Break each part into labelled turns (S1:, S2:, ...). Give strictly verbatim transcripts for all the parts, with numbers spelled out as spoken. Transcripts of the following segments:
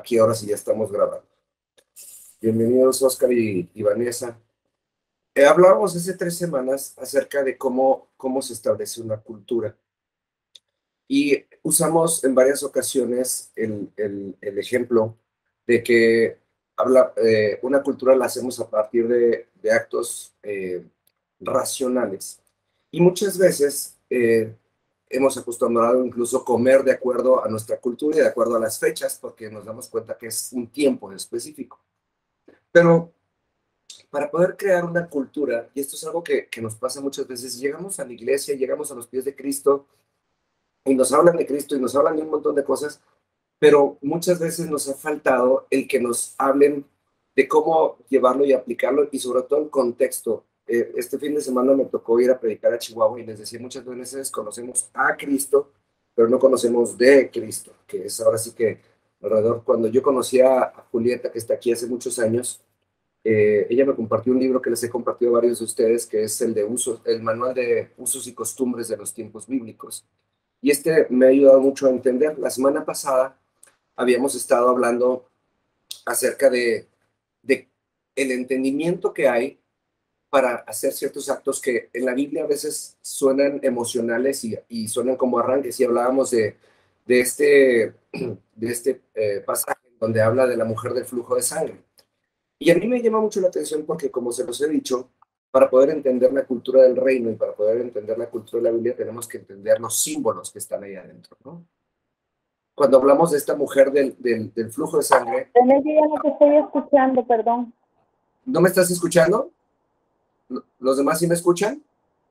S1: Aquí ahora sí ya estamos grabando. Bienvenidos, Oscar y, y Vanessa. Eh, hablábamos hace tres semanas acerca de cómo, cómo se establece una cultura. Y usamos en varias ocasiones el, el, el ejemplo de que habla, eh, una cultura la hacemos a partir de, de actos eh, racionales. Y muchas veces eh, hemos acostumbrado incluso comer de acuerdo a nuestra cultura y de acuerdo a las fechas, porque nos damos cuenta que es un tiempo específico. Pero para poder crear una cultura, y esto es algo que, que nos pasa muchas veces, llegamos a la iglesia, llegamos a los pies de Cristo, y nos hablan de Cristo y nos hablan de un montón de cosas, pero muchas veces nos ha faltado el que nos hablen de cómo llevarlo y aplicarlo y sobre todo el contexto. Eh, este fin de semana me tocó ir a predicar a Chihuahua y les decía, muchas veces conocemos a Cristo, pero no conocemos de Cristo, que es ahora sí que alrededor, cuando yo conocí a Julieta, que está aquí hace muchos años, eh, ella me compartió un libro que les he compartido a varios de ustedes, que es el de usos, el manual de usos y costumbres de los tiempos bíblicos. Y este me ha ayudado mucho a entender. La semana pasada habíamos estado hablando acerca de, de el entendimiento que hay para hacer ciertos actos que en la Biblia a veces suenan emocionales y, y suenan como arranques. Y hablábamos de, de este, de este eh, pasaje donde habla de la mujer del flujo de sangre. Y a mí me llama mucho la atención porque, como se los he dicho, para poder entender la cultura del reino y para poder entender la cultura de la Biblia tenemos que entender los símbolos que están ahí adentro, ¿no? Cuando hablamos de esta mujer del, del, del flujo de sangre...
S2: En el día no te estoy escuchando, perdón.
S1: ¿No me estás escuchando? ¿Los demás sí me escuchan?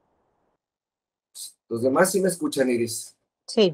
S1: Los demás sí me escuchan, Iris.
S2: Sí.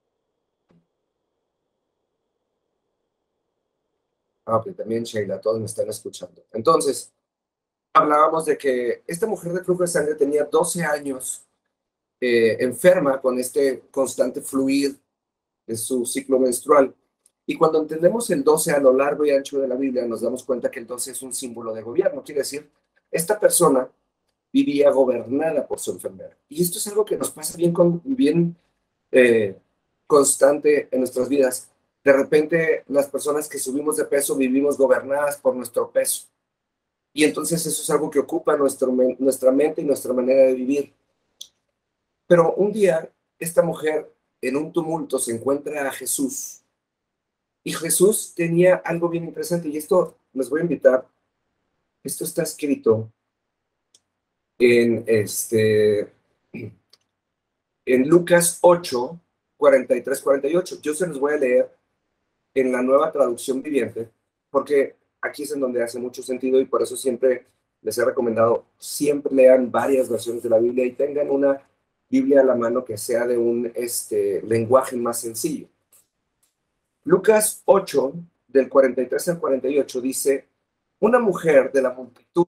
S1: Ah, ok, también Sheila, todos me están escuchando. Entonces, hablábamos de que esta mujer del flujo de sangre tenía doce años eh, enferma con este constante fluir de su ciclo menstrual. Y cuando entendemos el doce a lo largo y ancho de la Biblia, nos damos cuenta que el doce es un símbolo de gobierno. Quiere decir, esta persona vivía gobernada por su enfermedad. Y esto es algo que nos pasa bien, con, bien eh, constante en nuestras vidas. De repente, las personas que subimos de peso vivimos gobernadas por nuestro peso. Y entonces eso es algo que ocupa nuestro, nuestra mente y nuestra manera de vivir. Pero un día, esta mujer en un tumulto se encuentra a Jesús. Y Jesús tenía algo bien interesante. Y esto les voy a invitar. Esto está escrito en, este, en Lucas ocho, cuarenta y tres, cuarenta y ocho. Yo se los voy a leer en la Nueva Traducción Viviente, porque aquí es en donde hace mucho sentido y por eso siempre les he recomendado, siempre lean varias versiones de la Biblia y tengan una Biblia a la mano que sea de un este, lenguaje más sencillo. Lucas ocho, del cuarenta y tres al cuarenta y ocho, dice, una mujer de la multitud,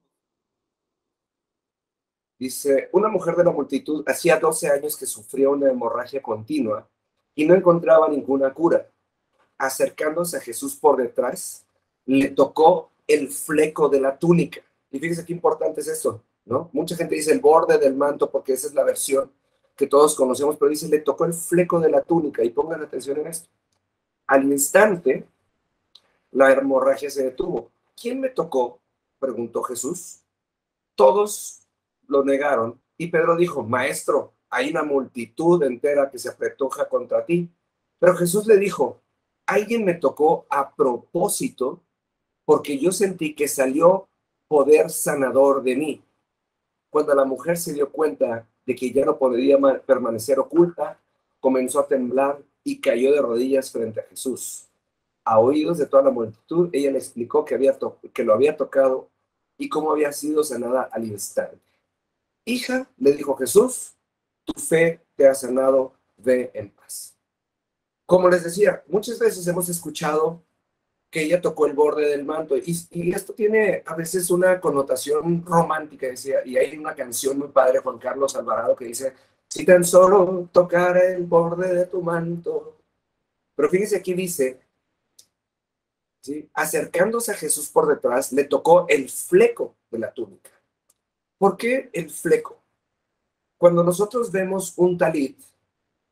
S1: dice, una mujer de la multitud hacía doce años que sufría una hemorragia continua y no encontraba ninguna cura. Acercándose a Jesús por detrás, le tocó el fleco de la túnica. Y fíjense qué importante es esto, ¿no? Mucha gente dice el borde del manto porque esa es la versión que todos conocemos, pero dice, le tocó el fleco de la túnica. Y pongan atención en esto. Al instante, la hemorragia se detuvo. ¿Quién me tocó?, preguntó Jesús. Todos lo negaron y Pedro dijo, maestro, hay una multitud entera que se apretuja contra ti. Pero Jesús le dijo, alguien me tocó a propósito porque yo sentí que salió poder sanador de mí. Cuando la mujer se dio cuenta de que ya no podría permanecer oculta, comenzó a temblar y cayó de rodillas frente a Jesús. A oídos de toda la multitud, ella le explicó que, había que lo había tocado y cómo había sido sanada al instante. Hija, le dijo Jesús, tu fe te ha sanado, ve en paz. Como les decía, muchas veces hemos escuchado que ella tocó el borde del manto y, y esto tiene a veces una connotación romántica, decía, y hay una canción muy padre, Juan Carlos Alvarado, que dice, si tan solo tocara el borde de tu manto. Pero fíjense aquí dice, ¿sí?, acercándose a Jesús por detrás, le tocó el fleco de la túnica. ¿Por qué el fleco? Cuando nosotros vemos un talit,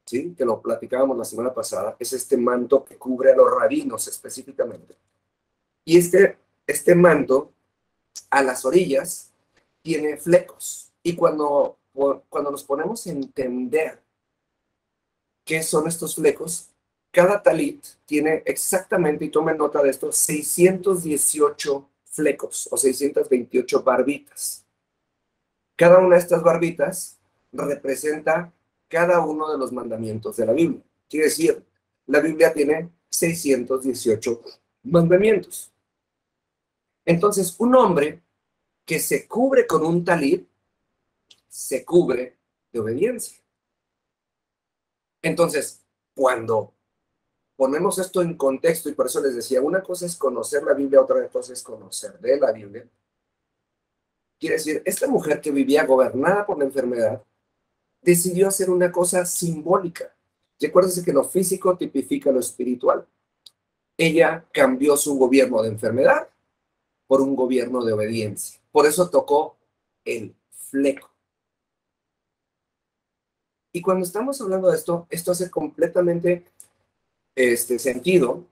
S1: ¿sí? Que lo platicábamos la semana pasada, es este manto que cubre a los rabinos específicamente. Y este, este manto, a las orillas, tiene flecos. Y cuando, cuando nos ponemos a entender qué son estos flecos, cada talit tiene exactamente, y tomen nota de esto, seiscientos dieciocho flecos o seiscientas veintiocho barbitas. Cada una de estas barbitas representa cada uno de los mandamientos de la Biblia. Quiere decir, la Biblia tiene seiscientos dieciocho mandamientos. Entonces, un hombre que se cubre con un talit, se cubre de obediencia. Entonces, cuando ponemos esto en contexto, y por eso les decía, una cosa es conocer la Biblia, otra cosa es conocer de la Biblia. Quiere decir, esta mujer que vivía gobernada por la enfermedad, decidió hacer una cosa simbólica. Recuérdense que lo físico tipifica lo espiritual. Ella cambió su gobierno de enfermedad por un gobierno de obediencia. Por eso tocó el fleco. Y cuando estamos hablando de esto, esto hace completamente este, sentido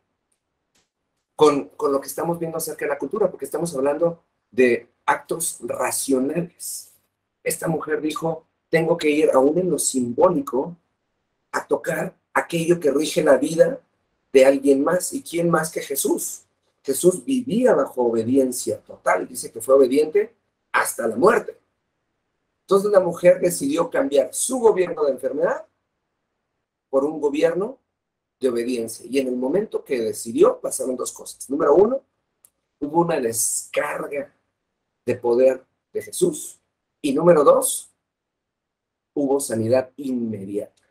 S1: con, con lo que estamos viendo acerca de la cultura, porque estamos hablando de actos racionales. Esta mujer dijo, tengo que ir aún en lo simbólico a tocar aquello que rige la vida de alguien más. ¿Y quién más que Jesús? Jesús vivía bajo obediencia total. Dice que fue obediente hasta la muerte. Entonces la mujer decidió cambiar su gobierno de enfermedad por un gobierno de obediencia. Y en el momento que decidió, pasaron dos cosas. Número uno, hubo una descarga de poder de Jesús. Y número dos, hubo sanidad inmediata.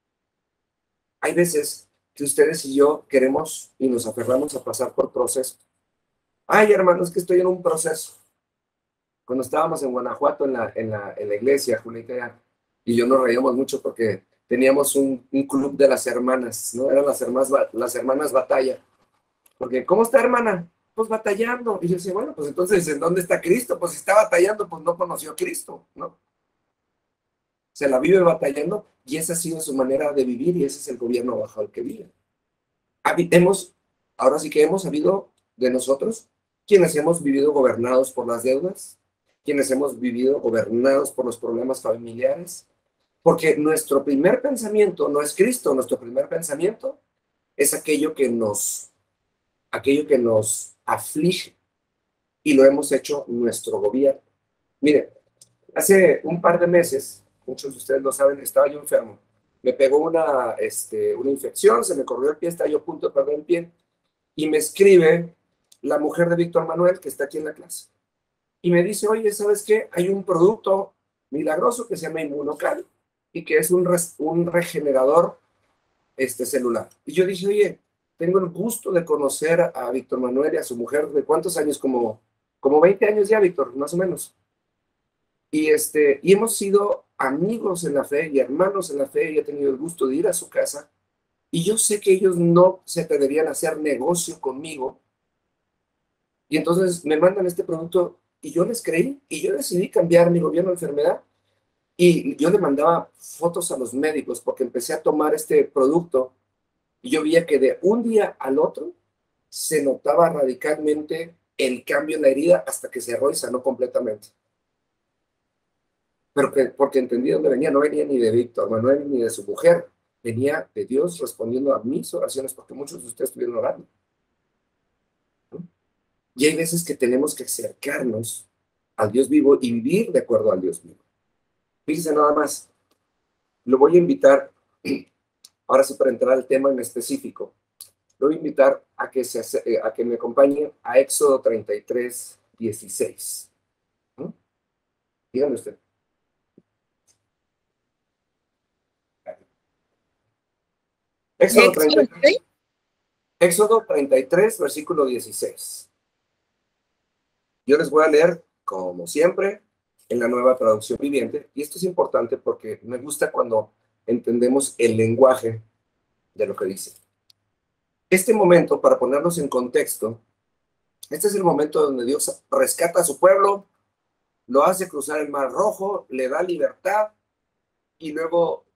S1: Hay veces que ustedes y yo queremos y nos aferramos a pasar por procesos. Ay, hermanos, que estoy en un proceso. Cuando estábamos en Guanajuato, en la, en la, en la iglesia, Julieta y yo nos reíamos mucho porque teníamos un, un club de las hermanas, ¿no? Eran las hermanas, las hermanas batalla. Porque, ¿cómo está, hermana? Pues batallando. Y yo decía, bueno, pues entonces, ¿en dónde está Cristo? Pues si está batallando, pues no conoció a Cristo, ¿no? Se la vive batallando y esa ha sido su manera de vivir y ese es el gobierno bajo el que vive. Hemos, ahora sí que hemos sabido de nosotros, quienes hemos vivido gobernados por las deudas, quienes hemos vivido gobernados por los problemas familiares, porque nuestro primer pensamiento no es Cristo, nuestro primer pensamiento es aquello que nos, aquello que nos aflige y lo hemos hecho nuestro gobierno. Mire, hace un par de meses, muchos de ustedes lo saben, estaba yo enfermo. Me pegó una, este, una infección, se me corrió el pie, estaba yo a punto de perder el pie. Y me escribe la mujer de Víctor Manuel, que está aquí en la clase. Y me dice, oye, ¿sabes qué? Hay un producto milagroso que se llama Inmunocal y que es un, res, un regenerador este, celular. Y yo dije, oye, tengo el gusto de conocer a Víctor Manuel y a su mujer. ¿De cuántos años? Como, como veinte años ya, Víctor, más o menos. Y, este, y hemos sido amigos en la fe y hermanos en la fe y he tenido el gusto de ir a su casa. Y yo sé que ellos no se atreverían a hacer negocio conmigo. Y entonces me mandan este producto y yo les creí y yo decidí cambiar mi gobierno de enfermedad. Y yo le mandaba fotos a los médicos porque empecé a tomar este producto y yo veía que de un día al otro se notaba radicalmente el cambio en la herida hasta que cerró y sanó completamente. Pero que, porque entendí dónde venía, no venía ni de Víctor Manuel ni de su mujer, venía de Dios respondiendo a mis oraciones porque muchos de ustedes estuvieron orando. ¿No? Y hay veces que tenemos que acercarnos al Dios vivo y vivir de acuerdo al Dios vivo. Fíjense nada más, lo voy a invitar, ahora sí para entrar al tema en específico, lo voy a invitar a que, se, a que me acompañe a Éxodo treinta y tres, dieciséis. ¿No? Dígame usted. Éxodo treinta y tres, Éxodo treinta y tres, versículo dieciséis. Yo les voy a leer, como siempre, en la Nueva Traducción Viviente, y esto es importante porque me gusta cuando entendemos el lenguaje de lo que dice. Este momento, para ponernos en contexto, este es el momento donde Dios rescata a su pueblo, lo hace cruzar el Mar Rojo, le da libertad, y luego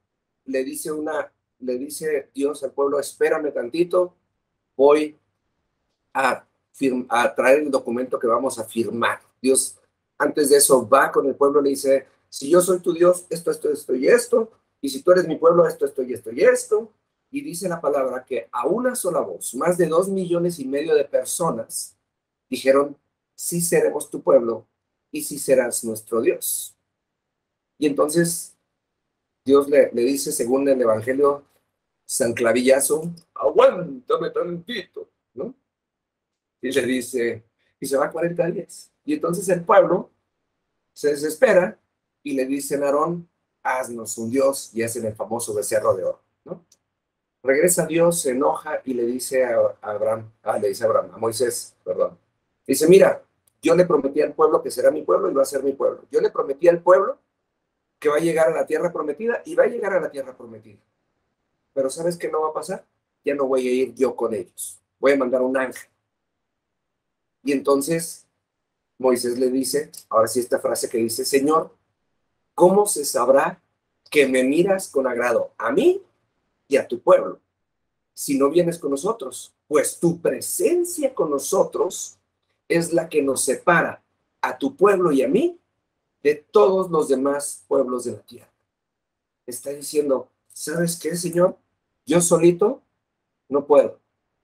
S1: le dice una, le dice Dios al pueblo, espérame tantito, voy a, firm, a traer el documento que vamos a firmar. Dios, antes de eso, va con el pueblo y le dice, si yo soy tu Dios, esto, esto, esto y esto, y si tú eres mi pueblo, esto, esto y esto y esto. Y dice la palabra que a una sola voz, más de dos millones y medio de personas dijeron, sí seremos tu pueblo y sí serás nuestro Dios. Y entonces Dios le, le dice, según el Evangelio, San Clavillazo, aguántame tantito, ¿no? Y le dice, y se va cuarenta días. Y entonces el pueblo se desespera y le dice a Aarón, haznos un Dios, y hacen el famoso becerro de oro, ¿no? Regresa Dios, se enoja y le dice a, a Abraham, ah, le dice a Abraham, a Moisés, perdón. Dice, mira, yo le prometí al pueblo que será mi pueblo y va a ser mi pueblo. Yo le prometí al pueblo que va a llegar a la tierra prometida y va a llegar a la tierra prometida. Pero ¿sabes qué no va a pasar? Ya no voy a ir yo con ellos. Voy a mandar un ángel. Y entonces Moisés le dice, ahora sí esta frase que dice, Señor, ¿cómo se sabrá que me miras con agrado a mí y a tu pueblo si no vienes con nosotros? Pues tu presencia con nosotros es la que nos separa a tu pueblo y a mí de todos los demás pueblos de la tierra. Está diciendo, ¿sabes qué, Señor? Yo solito no puedo.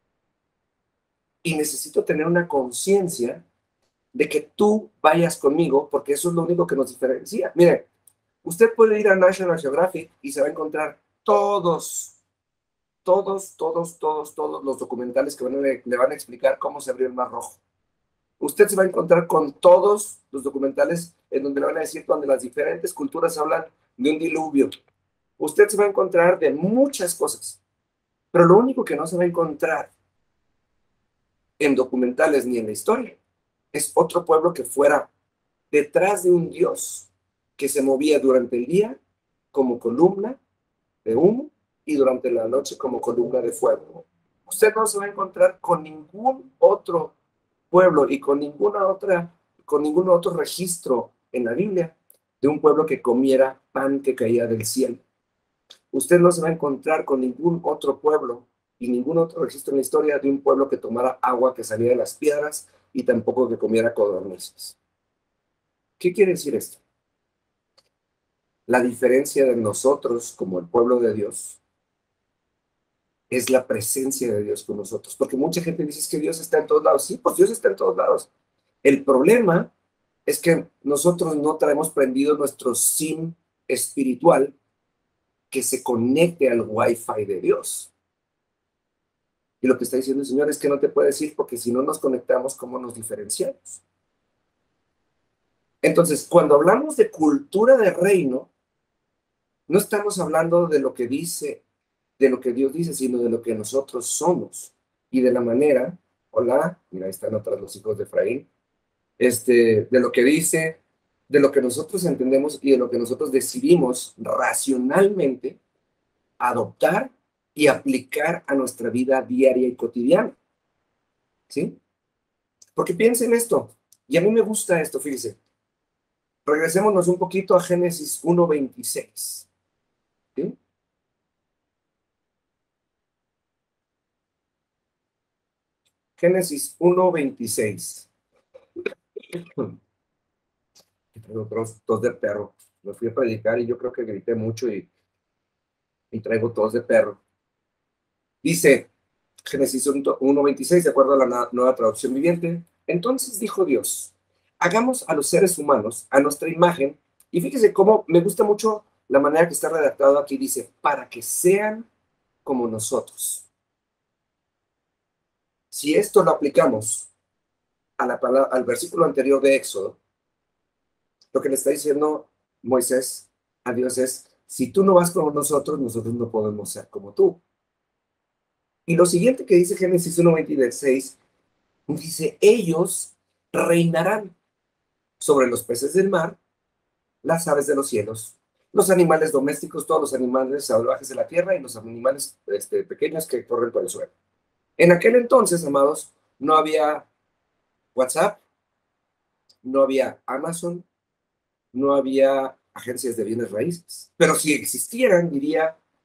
S1: Y necesito tener una conciencia de que tú vayas conmigo, porque eso es lo único que nos diferencia. Mire, usted puede ir a National Geographic y se va a encontrar todos, todos, todos, todos, todos los documentales que van a, le van a explicar cómo se abrió el Mar Rojo. Usted se va a encontrar con todos los documentales en donde le van a decir donde las diferentes culturas hablan de un diluvio. Usted se va a encontrar de muchas cosas, pero lo único que no se va a encontrar en documentales ni en la historia es otro pueblo que fuera detrás de un Dios que se movía durante el día como columna de humo y durante la noche como columna de fuego. Usted no se va a encontrar con ningún otro pueblo y con ninguna otra, con ningún otro registro en la Biblia de un pueblo que comiera pan que caía del cielo. Usted no se va a encontrar con ningún otro pueblo y ningún otro registro en la historia de un pueblo que tomara agua que salía de las piedras y tampoco que comiera codornices. ¿Qué quiere decir esto? La diferencia de nosotros como el pueblo de Dios es la presencia de Dios con nosotros, porque mucha gente dice que Dios está en todos lados. Sí, pues Dios está en todos lados. El problema es que nosotros no traemos prendido nuestro SIM espiritual que se conecte al Wi-Fi de Dios. Y lo que está diciendo el Señor es que no te puede decir, porque si no nos conectamos, ¿cómo nos diferenciamos? Entonces, cuando hablamos de cultura de reino, no estamos hablando de lo que dice, de lo que Dios dice, sino de lo que nosotros somos y de la manera, hola, mira, ahí están atrás los hijos de Efraín, este, de lo que dice, de lo que nosotros entendemos y de lo que nosotros decidimos racionalmente adoptar y aplicar a nuestra vida diaria y cotidiana. ¿Sí? Porque piensen esto, y a mí me gusta esto, fíjense. Regresémonos un poquito a Génesis uno veintiséis. ¿Sí? Génesis uno veintiséis. Traigo tos, tos de perro. Me fui a predicar y yo creo que grité mucho y, y traigo tos de perro. Dice Génesis uno veintiséis, de acuerdo a la nueva traducción viviente. Entonces dijo Dios, hagamos a los seres humanos a nuestra imagen. Y fíjese cómo me gusta mucho la manera que está redactado aquí. Dice, para que sean como nosotros. Si esto lo aplicamos a la palabra, al versículo anterior de Éxodo, lo que le está diciendo Moisés a Dios es, si tú no vas como nosotros, nosotros no podemos ser como tú. Y lo siguiente que dice Génesis uno veintiséis, dice, ellos reinarán sobre los peces del mar, las aves de los cielos, los animales domésticos, todos los animales salvajes de la tierra y los animales este, pequeños que corren por el suelo. En aquel entonces, amados, no había WhatsApp, no había Amazon, no había agencias de bienes raíces. Pero si existieran, diría,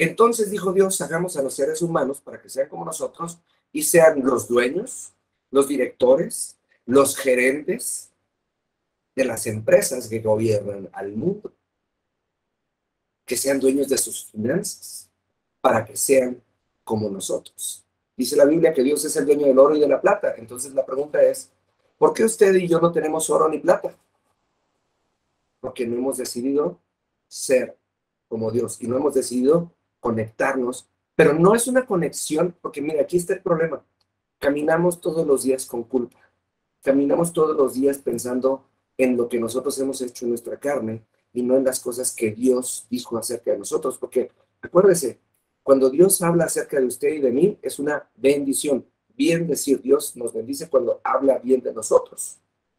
S1: Entonces dijo Dios, hagamos a los seres humanos para que sean como nosotros y sean los dueños, los directores, los gerentes de las empresas que gobiernan al mundo, que sean dueños de sus finanzas, para que sean como nosotros. Dice la Biblia que Dios es el dueño del oro y de la plata. Entonces la pregunta es, ¿por qué usted y yo no tenemos oro ni plata? Porque no hemos decidido ser como Dios y no hemos decidido conectarnos, pero no es una conexión, porque mira, aquí está el problema. Caminamos todos los días con culpa. Caminamos todos los días pensando en lo que nosotros hemos hecho en nuestra carne y no en las cosas que Dios dijo acerca de nosotros, porque acuérdese, cuando Dios habla acerca de usted y de mí, es una bendición. Bien decir, Dios nos bendice cuando habla bien de nosotros.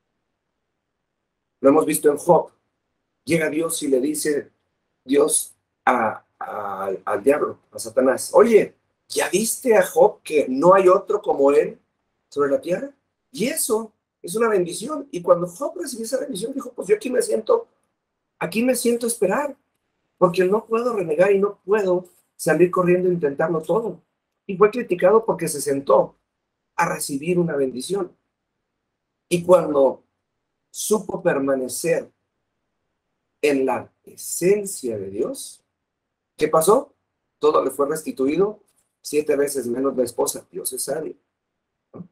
S1: Lo hemos visto en Job. Llega Dios y le dice Dios a, a- al diablo, a Satanás, oye, ¿ya viste a Job que no hay otro como él sobre la tierra? Y eso es una bendición. Y cuando Job recibió esa bendición, dijo, pues yo aquí me siento, aquí me siento a esperar, porque no puedo renegar y no puedo salir corriendo e intentarlo todo. Y fue criticado porque se sentó a recibir una bendición. Y cuando supo permanecer en la esencia de Dios, ¿qué pasó? Todo le fue restituido, siete veces menos la esposa. Dios es sabio, ¿no?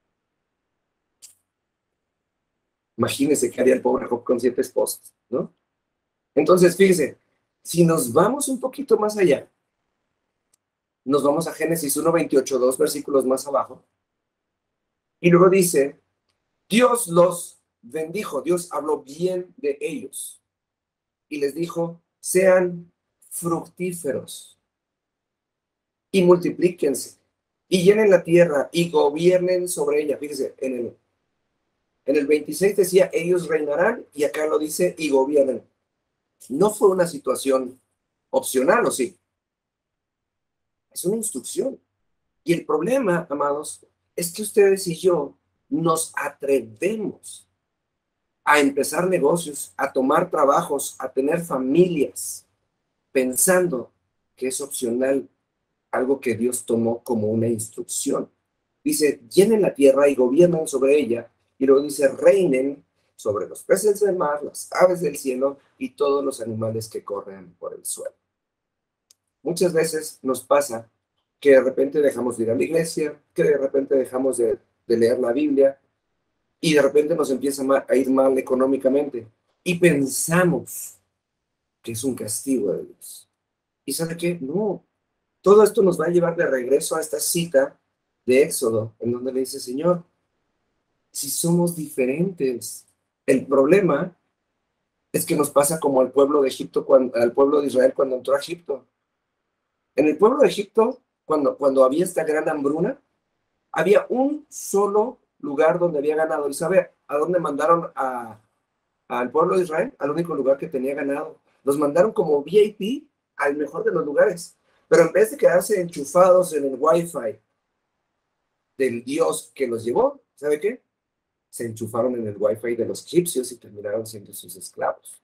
S1: Imagínese qué haría el pobre Job con siete esposas, ¿no? Entonces, fíjese, si nos vamos un poquito más allá, nos vamos a Génesis uno veintiocho, dos versículos más abajo, y luego dice, Dios los bendijo, Dios habló bien de ellos, y les dijo, sean fructíferos y multiplíquense, y llenen la tierra y gobiernen sobre ella. Fíjese, en el En el veintiséis decía, ellos reinarán, y acá lo dice, y gobiernan. No fue una situación opcional, ¿o sí? Es una instrucción. Y el problema, amados, es que ustedes y yo nos atrevemos a empezar negocios, a tomar trabajos, a tener familias, pensando que es opcional, algo que Dios tomó como una instrucción. Dice, llenen la tierra y gobiernen sobre ella. Y luego dice, reinen sobre los peces del mar, las aves del cielo y todos los animales que corren por el suelo. Muchas veces nos pasa que de repente dejamos de ir a la iglesia, que de repente dejamos de, de leer la Biblia y de repente nos empieza a ir mal económicamente y pensamos que es un castigo de Dios. ¿Y sabe qué? No, todo esto nos va a llevar de regreso a esta cita de Éxodo, en donde le dice, Señor, si somos diferentes, el problema es que nos pasa como al pueblo de Egipto, cuando, al pueblo de Israel cuando entró a Egipto. En el pueblo de Egipto, cuando, cuando había esta gran hambruna, había un solo lugar donde había ganado. ¿Y sabe a dónde mandaron a, al pueblo de Israel? Al único lugar que tenía ganado. Los mandaron como V I P al mejor de los lugares. Pero en vez de quedarse enchufados en el Wi-Fi del Dios que los llevó, ¿sabe qué? Se enchufaron en el Wi-Fi de los egipcios y terminaron siendo sus esclavos.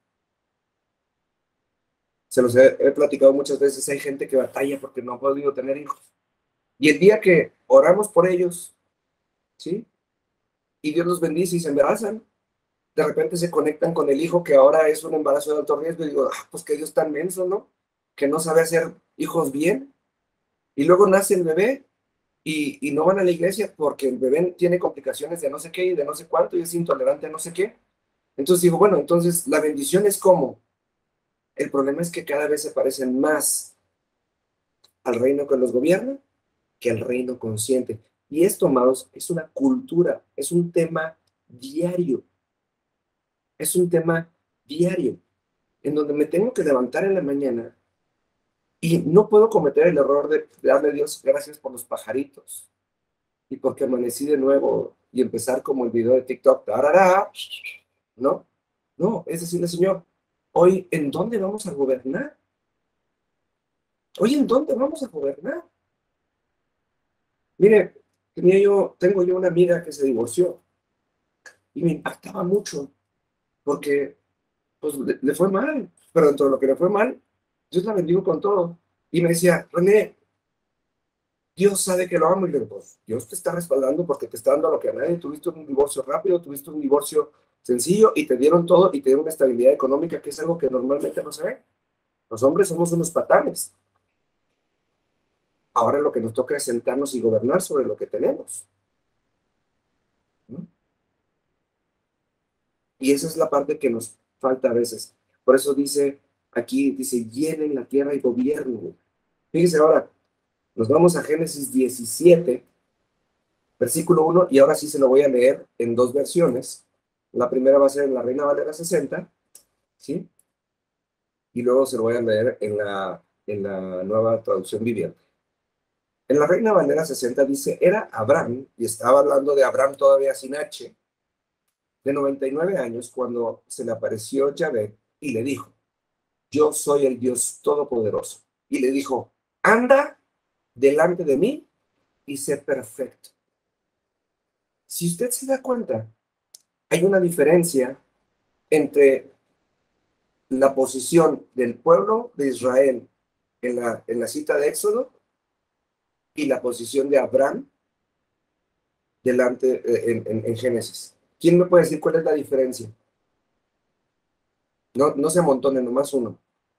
S1: Se los he, he platicado muchas veces, hay gente que batalla porque no ha podido tener hijos. Y el día que oramos por ellos, ¿sí? Y Dios los bendice y se embarazan, de repente se conectan con el hijo que ahora es un embarazo de alto riesgo y digo, ah, pues que Dios tan menso, ¿no? Que no sabe hacer hijos bien. Y luego nace el bebé y, y no van a la iglesia porque el bebé tiene complicaciones de no sé qué y de no sé cuánto y es intolerante a no sé qué. Entonces digo, bueno, entonces la bendición es como. El problema es que cada vez se parecen más al reino que los gobierna que al reino consciente. Y esto, amados, es una cultura, es un tema diario, es un tema diario, en donde me tengo que levantar en la mañana y no puedo cometer el error de darle a Dios gracias por los pajaritos y porque amanecí de nuevo y empezar como el video de TikTok, tarará, ¿no? No, es decirle, Señor, hoy, ¿en dónde vamos a gobernar? Hoy, ¿en dónde vamos a gobernar? Mire, tenía yo, tengo yo una amiga que se divorció y me impactaba mucho porque pues, le, le fue mal, pero dentro de lo que le fue mal, Dios la bendijo con todo. Y me decía, René, Dios sabe que lo amo. Y le digo, pues Dios te está respaldando porque te está dando lo que a nadie. Tuviste un divorcio rápido, tuviste un divorcio sencillo y te dieron todo y te dieron una estabilidad económica que es algo que normalmente no se ve. Los hombres somos unos patanes. Ahora lo que nos toca es sentarnos y gobernar sobre lo que tenemos, ¿no? Y esa es la parte que nos falta a veces. Por eso dice aquí, dice, llenen la tierra y gobiernen. Fíjense ahora, nos vamos a Génesis diecisiete, versículo uno, y ahora sí se lo voy a leer en dos versiones. La primera va a ser en la Reina Valera sesenta, ¿sí? Y luego se lo voy a leer en la, en la nueva traducción viviente. En la Reina Valera sesenta dice, era Abraham, y estaba hablando de Abraham todavía sin H, de noventa y nueve años, cuando se le apareció Yahvé y le dijo, yo soy el Dios Todopoderoso. Y le dijo, anda delante de mí y sé perfecto. Si usted se da cuenta, hay una diferencia entre la posición del pueblo de Israel en la, en la cita de Éxodo y la posición de Abraham delante eh, en, en, en Génesis. ¿Quién me puede decir cuál es la diferencia? No, no se amontonen, nomás uno.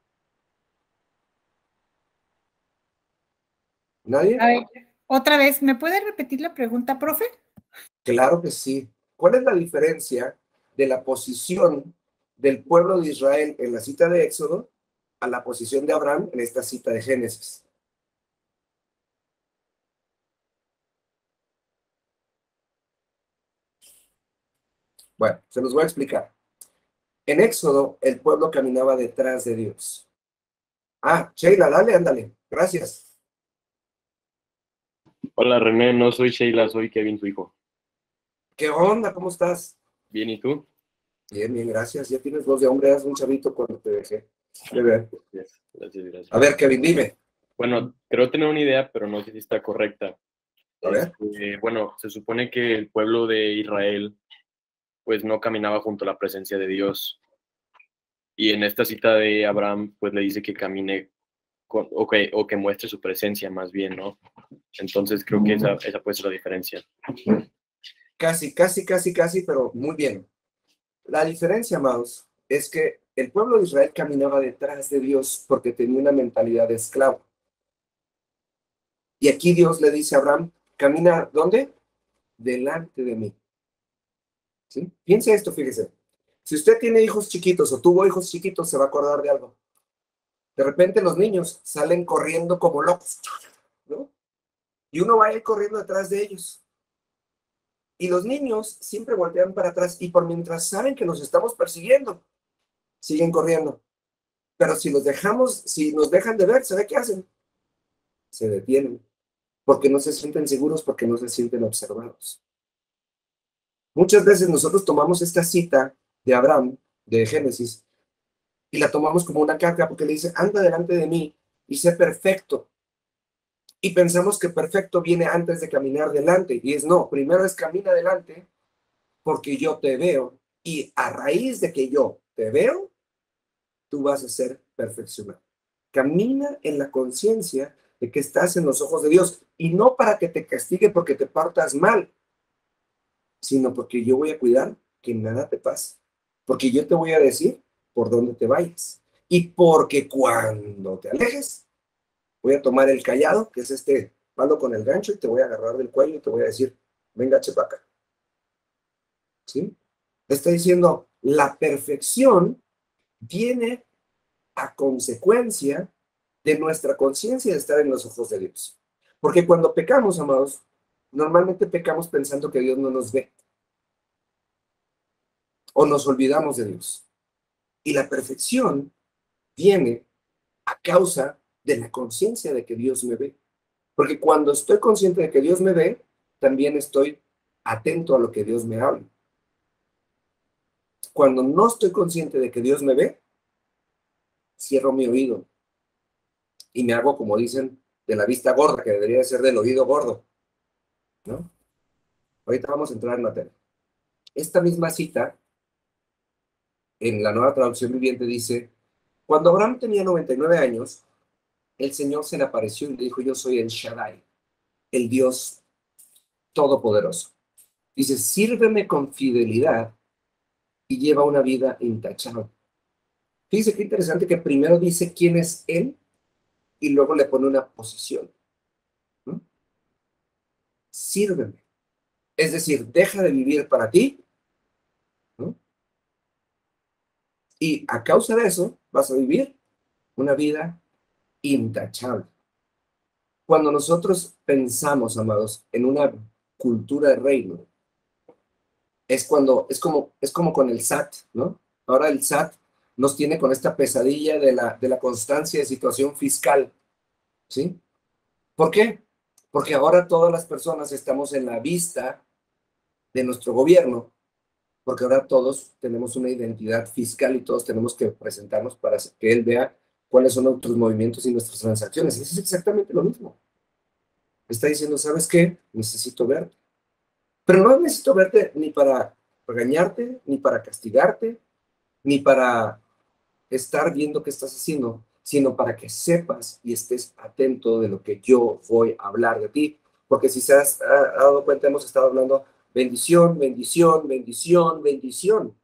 S3: A
S1: ¿Nadie?
S3: ver, otra vez, ¿me puede repetir la pregunta, profe?
S1: Claro que sí. ¿Cuál es la diferencia de la posición del pueblo de Israel en la cita de Éxodo a la posición de Abraham en esta cita de Génesis? Bueno, se los voy a explicar. En Éxodo, el pueblo caminaba detrás de Dios. Ah, Sheila, dale, ándale. Gracias.
S4: Hola René, no soy Sheila, soy Kevin, tu hijo.
S1: ¿Qué onda? ¿Cómo estás?
S4: Bien, ¿y tú?
S1: Bien, bien, gracias. Ya tienes voz de hombre, eras un chavito cuando te dejé de ver.
S4: Gracias, gracias, gracias.
S1: A ver, Kevin, dime.
S4: Bueno, creo tener una idea, pero no sé si está correcta.
S1: A ver.
S4: Este, bueno, se supone que el pueblo de Israel pues no caminaba junto a la presencia de Dios. Y en esta cita de Abraham, pues le dice que camine con, o, que, o que muestre su presencia más bien, ¿no? Entonces creo que esa, esa puede ser la diferencia.
S1: Casi, casi, casi, casi, pero muy bien. La diferencia, amados, es que el pueblo de Israel caminaba detrás de Dios porque tenía una mentalidad de esclavo. Y aquí Dios le dice a Abraham, camina, ¿dónde? Delante de mí. ¿Sí? Piense esto, fíjese. Si usted tiene hijos chiquitos o tuvo hijos chiquitos, se va a acordar de algo. De repente los niños salen corriendo como locos, ¿no? Y uno va a ir corriendo detrás de ellos. Y los niños siempre voltean para atrás y por mientras saben que nos estamos persiguiendo, siguen corriendo. Pero si los dejamos, si nos dejan de ver, ¿sabe qué hacen? Se detienen, porque no se sienten seguros, porque no se sienten observados. Muchas veces nosotros tomamos esta cita de Abraham, de Génesis, y la tomamos como una carga, porque le dice, anda delante de mí y sé perfecto. Y pensamos que perfecto viene antes de caminar delante, y es no, primero es camina adelante, porque yo te veo, y a raíz de que yo te veo, tú vas a ser perfeccionado. Camina en la conciencia de que estás en los ojos de Dios, y no para que te castigue porque te partas mal, sino porque yo voy a cuidar que nada te pase, porque yo te voy a decir por dónde te vayas, y porque cuando te alejes, voy a tomar el callado, que es este palo con el gancho, y te voy a agarrar del cuello y te voy a decir, venga, chepaca. ¿Sí? Está diciendo, la perfección viene a consecuencia de nuestra conciencia de estar en los ojos de Dios. Porque cuando pecamos, amados, normalmente pecamos pensando que Dios no nos ve. O nos olvidamos de Dios. Y la perfección viene a causa de la conciencia de que Dios me ve. Porque cuando estoy consciente de que Dios me ve, también estoy atento a lo que Dios me habla. Cuando no estoy consciente de que Dios me ve, cierro mi oído y me hago, como dicen, de la vista gorda, que debería ser del oído gordo, ¿no? Ahorita vamos a entrar en la tele. Esta misma cita, en la nueva traducción viviente, dice, cuando Abraham tenía noventa y nueve años, el Señor se le apareció y le dijo, yo soy el Shaddai, el Dios todopoderoso. Dice, sírveme con fidelidad y lleva una vida intachable. Fíjese qué interesante que primero dice quién es Él y luego le pone una posición. ¿Mm? Sírveme. Es decir, deja de vivir para ti. ¿No? Y a causa de eso vas a vivir una vida intachable. Cuando nosotros pensamos, amados, en una cultura de reino, es cuando, es como, es como con el S A T, ¿no? Ahora el S A T nos tiene con esta pesadilla de la, de la constancia de situación fiscal, ¿sí? ¿Por qué? Porque ahora todas las personas estamos en la vista de nuestro gobierno, porque ahora todos tenemos una identidad fiscal y todos tenemos que presentarnos para que él vea cuáles son nuestros movimientos y nuestras transacciones. Eso es exactamente lo mismo. Está diciendo, ¿sabes qué? Necesito verte. Pero no necesito verte ni para regañarte, ni para castigarte, ni para estar viendo qué estás haciendo, sino para que sepas y estés atento de lo que yo voy a hablar de ti. Porque si se has ha dado cuenta, hemos estado hablando bendición, bendición, bendición, bendición.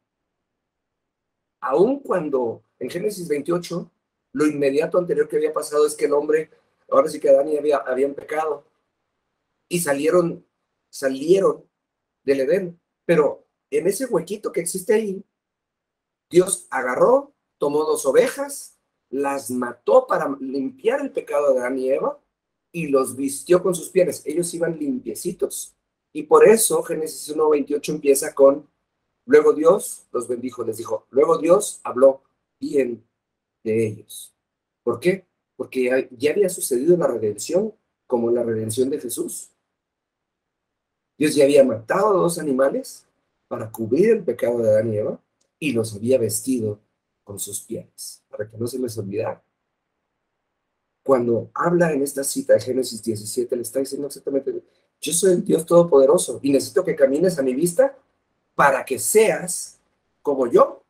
S1: Aun cuando en Génesis veintiocho, lo inmediato anterior que había pasado es que el hombre, ahora sí que Adán y Eva habían pecado y salieron, salieron del Edén. Pero en ese huequito que existe ahí, Dios agarró, tomó dos ovejas, las mató para limpiar el pecado de Adán y Eva y los vistió con sus pieles. Ellos iban limpiecitos. Y por eso Génesis uno veintiocho empieza con, luego Dios los bendijo, les dijo, luego Dios habló bien de ellos. ¿Por qué? Porque ya, ya había sucedido la redención, como la redención de Jesús. Dios ya había matado a dos animales para cubrir el pecado de Adán y Eva y los había vestido con sus pieles, para que no se les olvidara. Cuando habla en esta cita de Génesis diecisiete, le está diciendo exactamente, yo soy el Dios Todopoderoso y necesito que camines a mi vista para que seas como yo.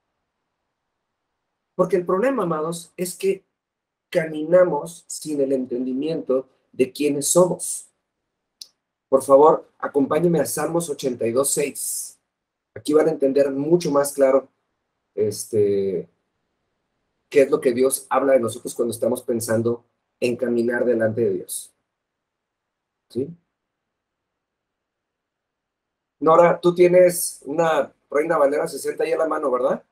S1: Porque el problema, amados, es que caminamos sin el entendimiento de quiénes somos. Por favor, acompáñenme a Salmos ochenta y dos, seis. Aquí van a entender mucho más claro este, qué es lo que Dios habla de nosotros cuando estamos pensando en caminar delante de Dios. ¿Sí? Nora, tú tienes una Reina Valera sesenta ahí a la mano, ¿verdad?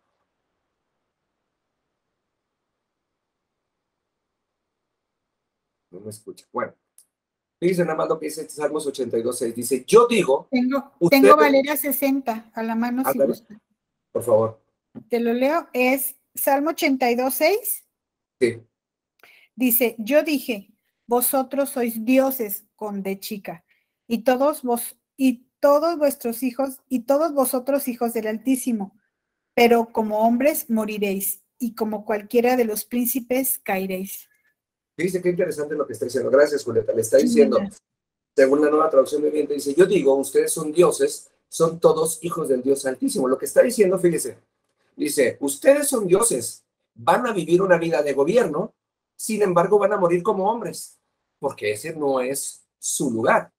S1: No me escucha. Bueno, fíjense nada más lo que dice Salmos ochenta y dos, seis. Dice, yo digo...
S3: Tengo,
S1: usted...
S3: tengo Valera sesenta a la mano si
S1: Ándale,
S3: gusta.
S1: por favor.
S3: Te lo leo, es Salmo ochenta y dos, seis.
S1: Sí.
S3: Dice, yo dije, vosotros sois dioses con de chica, y todos vos, y todos vuestros hijos, y todos vosotros hijos del Altísimo, pero como hombres moriréis, y como cualquiera de los príncipes caeréis.
S1: Fíjense qué interesante lo que está diciendo. Gracias, Julieta. Le está diciendo, según la Nueva Traducción Viviente, dice, yo digo, ustedes son dioses, son todos hijos del Dios Altísimo. Lo que está diciendo, fíjese, dice, ustedes son dioses, van a vivir una vida de gobierno, sin embargo van a morir como hombres, porque ese no es su lugar.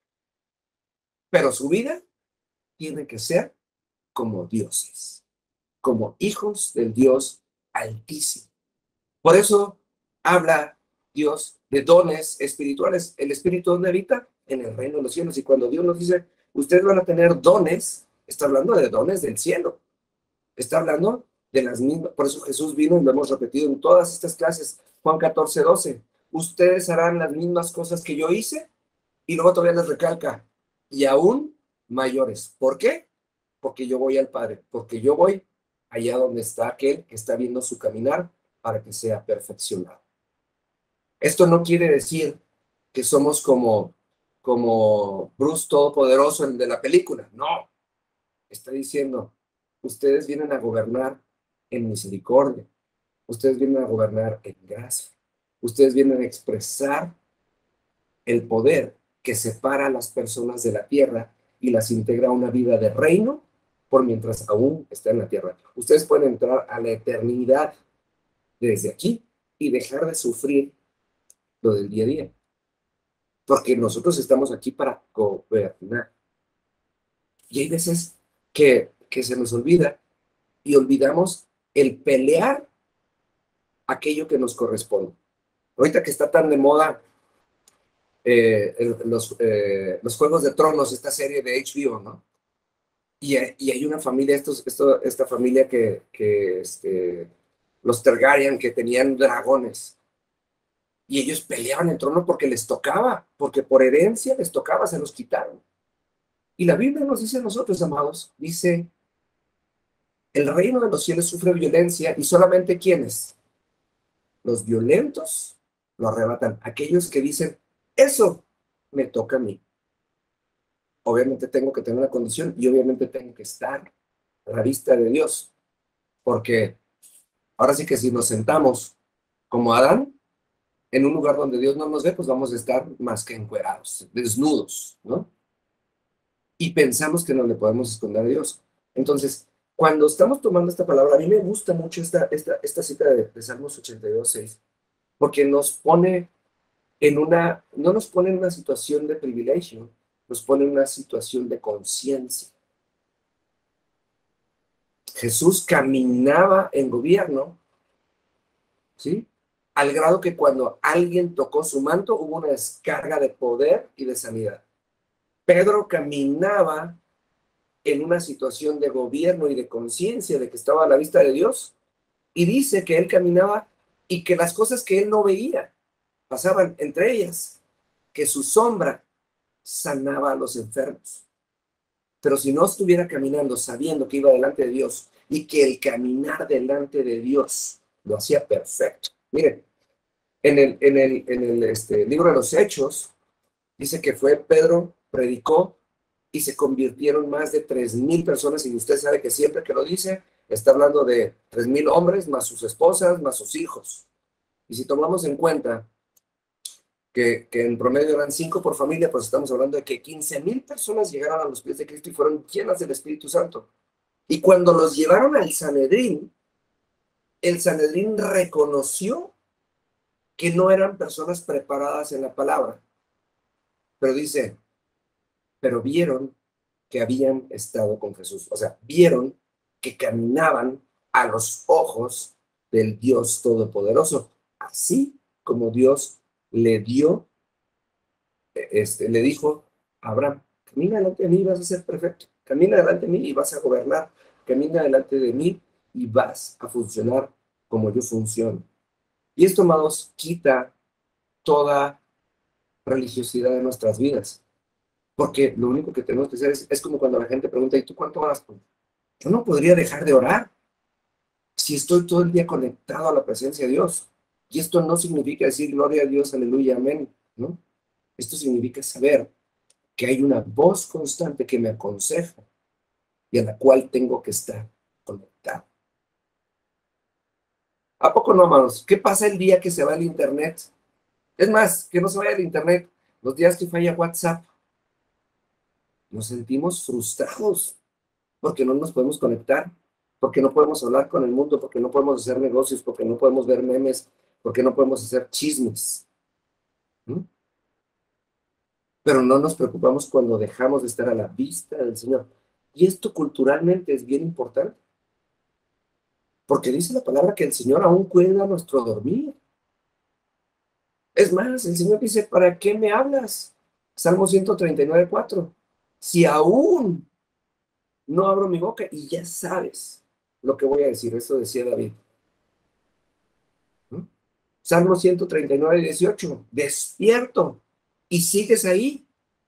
S1: Pero su vida tiene que ser como dioses, como hijos del Dios Altísimo. Por eso habla Dios de dones espirituales. ¿El Espíritu dónde habita? En el reino de los cielos. Y cuando Dios nos dice, ustedes van a tener dones, está hablando de dones del cielo. Está hablando de las mismas, por eso Jesús vino y lo hemos repetido en todas estas clases, Juan catorce, doce. Ustedes harán las mismas cosas que yo hice, y luego todavía les recalca, y aún mayores. ¿Por qué? Porque yo voy al Padre, porque yo voy allá donde está aquel que está viendo su caminar para que sea perfeccionado. Esto no quiere decir que somos como, como Bruce Todopoderoso, el de la película. No. Está diciendo, ustedes vienen a gobernar en misericordia. Ustedes vienen a gobernar en gracia. Ustedes vienen a expresar el poder que separa a las personas de la tierra y las integra a una vida de reino por mientras aún está en la tierra. Ustedes pueden entrar a la eternidad desde aquí y dejar de sufrir lo del día a día. Porque nosotros estamos aquí para gobernar. Y hay veces que, que se nos olvida y olvidamos el pelear aquello que nos corresponde. Ahorita que está tan de moda eh, el, los, eh, los Juegos de Tronos, esta serie de H B O, ¿no? Y, y hay una familia, estos, esto, esta familia que, que este, los Targaryen, que tenían dragones. Y ellos peleaban el trono porque les tocaba, porque por herencia les tocaba, se los quitaron. Y la Biblia nos dice a nosotros, amados, dice, el reino de los cielos sufre violencia y solamente ¿quiénes? Los violentos lo arrebatan. Aquellos que dicen, eso me toca a mí. Obviamente tengo que tener una condición y obviamente tengo que estar a la vista de Dios. Porque ahora sí que si nos sentamos como Adán, en un lugar donde Dios no nos ve, pues vamos a estar más que encuerados, desnudos, ¿no? Y pensamos que no le podemos esconder a Dios. Entonces, cuando estamos tomando esta palabra, a mí me gusta mucho esta, esta, esta cita de, de Salmos ochenta y dos, seis, porque nos pone en una, no nos pone en una situación de privilegio, nos pone en una situación de conciencia. Jesús caminaba en gobierno, ¿sí? Al grado que cuando alguien tocó su manto hubo una descarga de poder y de sanidad. Pedro caminaba en una situación de gobierno y de conciencia de que estaba a la vista de Dios, y dice que él caminaba y que las cosas que él no veía pasaban, entre ellas que su sombra sanaba a los enfermos. Pero si no estuviera caminando sabiendo que iba delante de Dios y que el caminar delante de Dios lo hacía perfecto. Miren, en el, en el, en el este, libro de los Hechos dice que fue Pedro, predicó y se convirtieron más de tres mil personas, y usted sabe que siempre que lo dice está hablando de tres mil hombres más sus esposas más sus hijos. Y si tomamos en cuenta que, que en promedio eran cinco por familia, pues estamos hablando de que quince mil personas llegaron a los pies de Cristo y fueron llenas del Espíritu Santo. Y cuando los llevaron al Sanedrín, el Sanedrín reconoció que no eran personas preparadas en la palabra. Pero dice, pero vieron que habían estado con Jesús. O sea, vieron que caminaban a los ojos del Dios Todopoderoso. Así como Dios le dio, este, le dijo a Abraham, camina delante de mí y vas a ser perfecto. Camina delante de mí y vas a gobernar. Camina delante de mí y vas a funcionar como yo funciono. Y esto, amados, quita toda religiosidad de nuestras vidas. Porque lo único que tenemos que hacer es, es como cuando la gente pregunta, ¿y tú cuánto oras? Yo no podría dejar de orar si estoy todo el día conectado a la presencia de Dios. Y esto no significa decir gloria a Dios, aleluya, amén, ¿no? Esto significa saber que hay una voz constante que me aconseja y a la cual tengo que estar conectado. ¿A poco no, amados? ¿Qué pasa el día que se va el internet? Es más, que no se vaya el internet, los días que falla WhatsApp. Nos sentimos frustrados porque no nos podemos conectar, porque no podemos hablar con el mundo, porque no podemos hacer negocios, porque no podemos ver memes, porque no podemos hacer chismes. ¿Mm? Pero no nos preocupamos cuando dejamos de estar a la vista del Señor. Y esto culturalmente es bien importante, porque dice la palabra que el Señor aún cuida nuestro dormir. Es más, el Señor dice, ¿para qué me hablas? Salmo ciento treinta y nueve, cuatro. Si aún no abro mi boca, y ya sabes lo que voy a decir, eso decía David. ¿Mm? Salmo ciento treinta y nueve, dieciocho. Despierto y sigues ahí.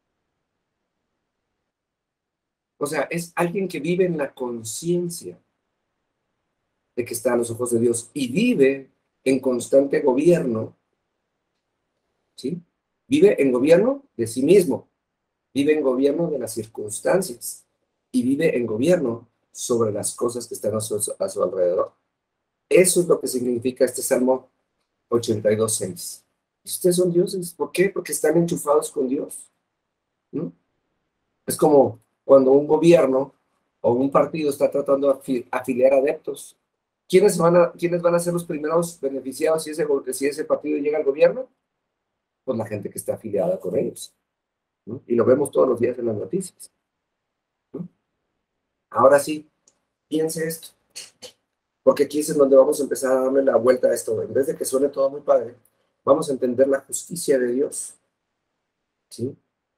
S1: O sea, es alguien que vive en la conciencia de que está a los ojos de Dios y vive en constante gobierno, ¿sí? Vive en gobierno de sí mismo, vive en gobierno de las circunstancias y vive en gobierno sobre las cosas que están a su, a su alrededor. Eso es lo que significa este Salmo ochenta y dos, seis. Ustedes son dioses. ¿Por qué? Porque están enchufados con Dios, ¿no? Es como cuando un gobierno o un partido está tratando de afiliar adeptos. ¿Quiénes van a, quiénes van a ser los primeros beneficiados si ese, si ese partido llega al gobierno? Pues la gente que está afiliada con ellos, ¿no? Y lo vemos todos los días en las noticias, ¿no? Ahora sí, piense esto, porque aquí es en donde vamos a empezar a darle la vuelta a esto. En vez de que suene todo muy padre, vamos a entender la justicia de Dios, ¿sí?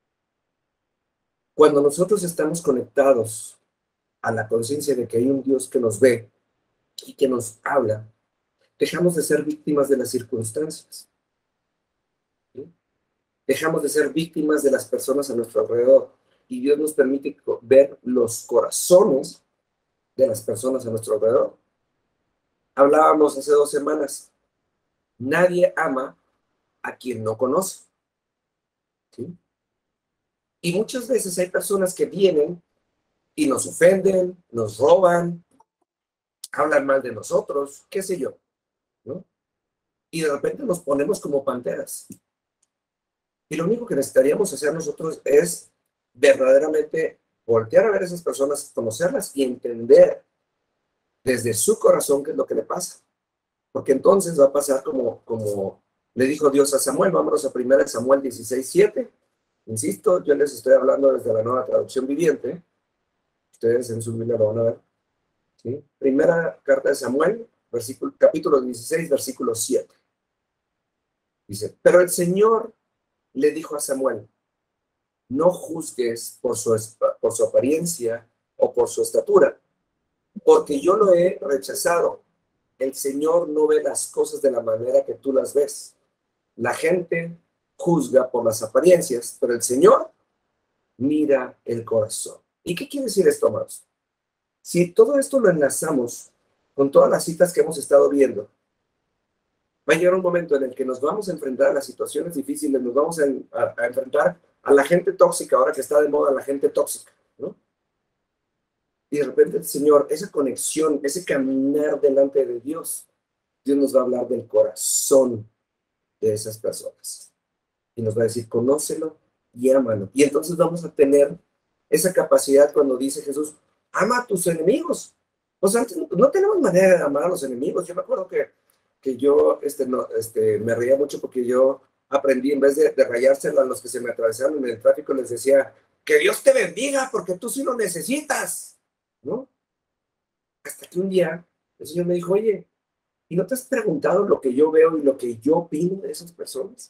S1: Cuando nosotros estamos conectados a la conciencia de que hay un Dios que nos ve y que nos habla, dejamos de ser víctimas de las circunstancias, ¿sí? Dejamos de ser víctimas de las personas a nuestro alrededor, y Dios nos permite ver los corazones de las personas a nuestro alrededor. Hablábamos hace dos semanas, nadie ama a quien no conoce, ¿sí? Y muchas veces hay personas que vienen y nos ofenden, nos roban, hablan mal de nosotros, qué sé yo, ¿no? Y de repente nos ponemos como panteras. Y lo único que necesitaríamos hacer nosotros es verdaderamente voltear a ver a esas personas, conocerlas y entender desde su corazón qué es lo que le pasa. Porque entonces va a pasar como, como le dijo Dios a Samuel. Vámonos a primera Samuel dieciséis, siete. Insisto, yo les estoy hablando desde la Nueva Traducción Viviente. Ustedes en su Biblia lo van a ver, ¿sí? Primera carta de Samuel, versículo, capítulo dieciséis, versículo siete. Dice, pero el Señor le dijo a Samuel, no juzgues por su, por su apariencia o por su estatura, porque yo lo he rechazado. El Señor no ve las cosas de la manera que tú las ves. La gente juzga por las apariencias, pero el Señor mira el corazón. ¿Y qué quiere decir esto, amados? Si todo esto lo enlazamos con todas las citas que hemos estado viendo, va a llegar un momento en el que nos vamos a enfrentar a las situaciones difíciles, nos vamos a, a, a enfrentar a la gente tóxica, ahora que está de moda la gente tóxica, ¿no? Y de repente el Señor, esa conexión, ese caminar delante de Dios, Dios nos va a hablar del corazón de esas personas. Y nos va a decir, conócelo y ámalo. Y entonces vamos a tener esa capacidad cuando dice Jesús, ama a tus enemigos. O sea, no tenemos manera de amar a los enemigos. Yo me acuerdo que, que yo este, no, este, me reía mucho porque yo aprendí, en vez de, de rayársela a los que se me atravesaron en el tráfico, les decía, que Dios te bendiga porque tú sí lo necesitas, ¿no? Hasta que un día el Señor me dijo, oye, ¿y no te has preguntado lo que yo veo y lo que yo opino de esas personas?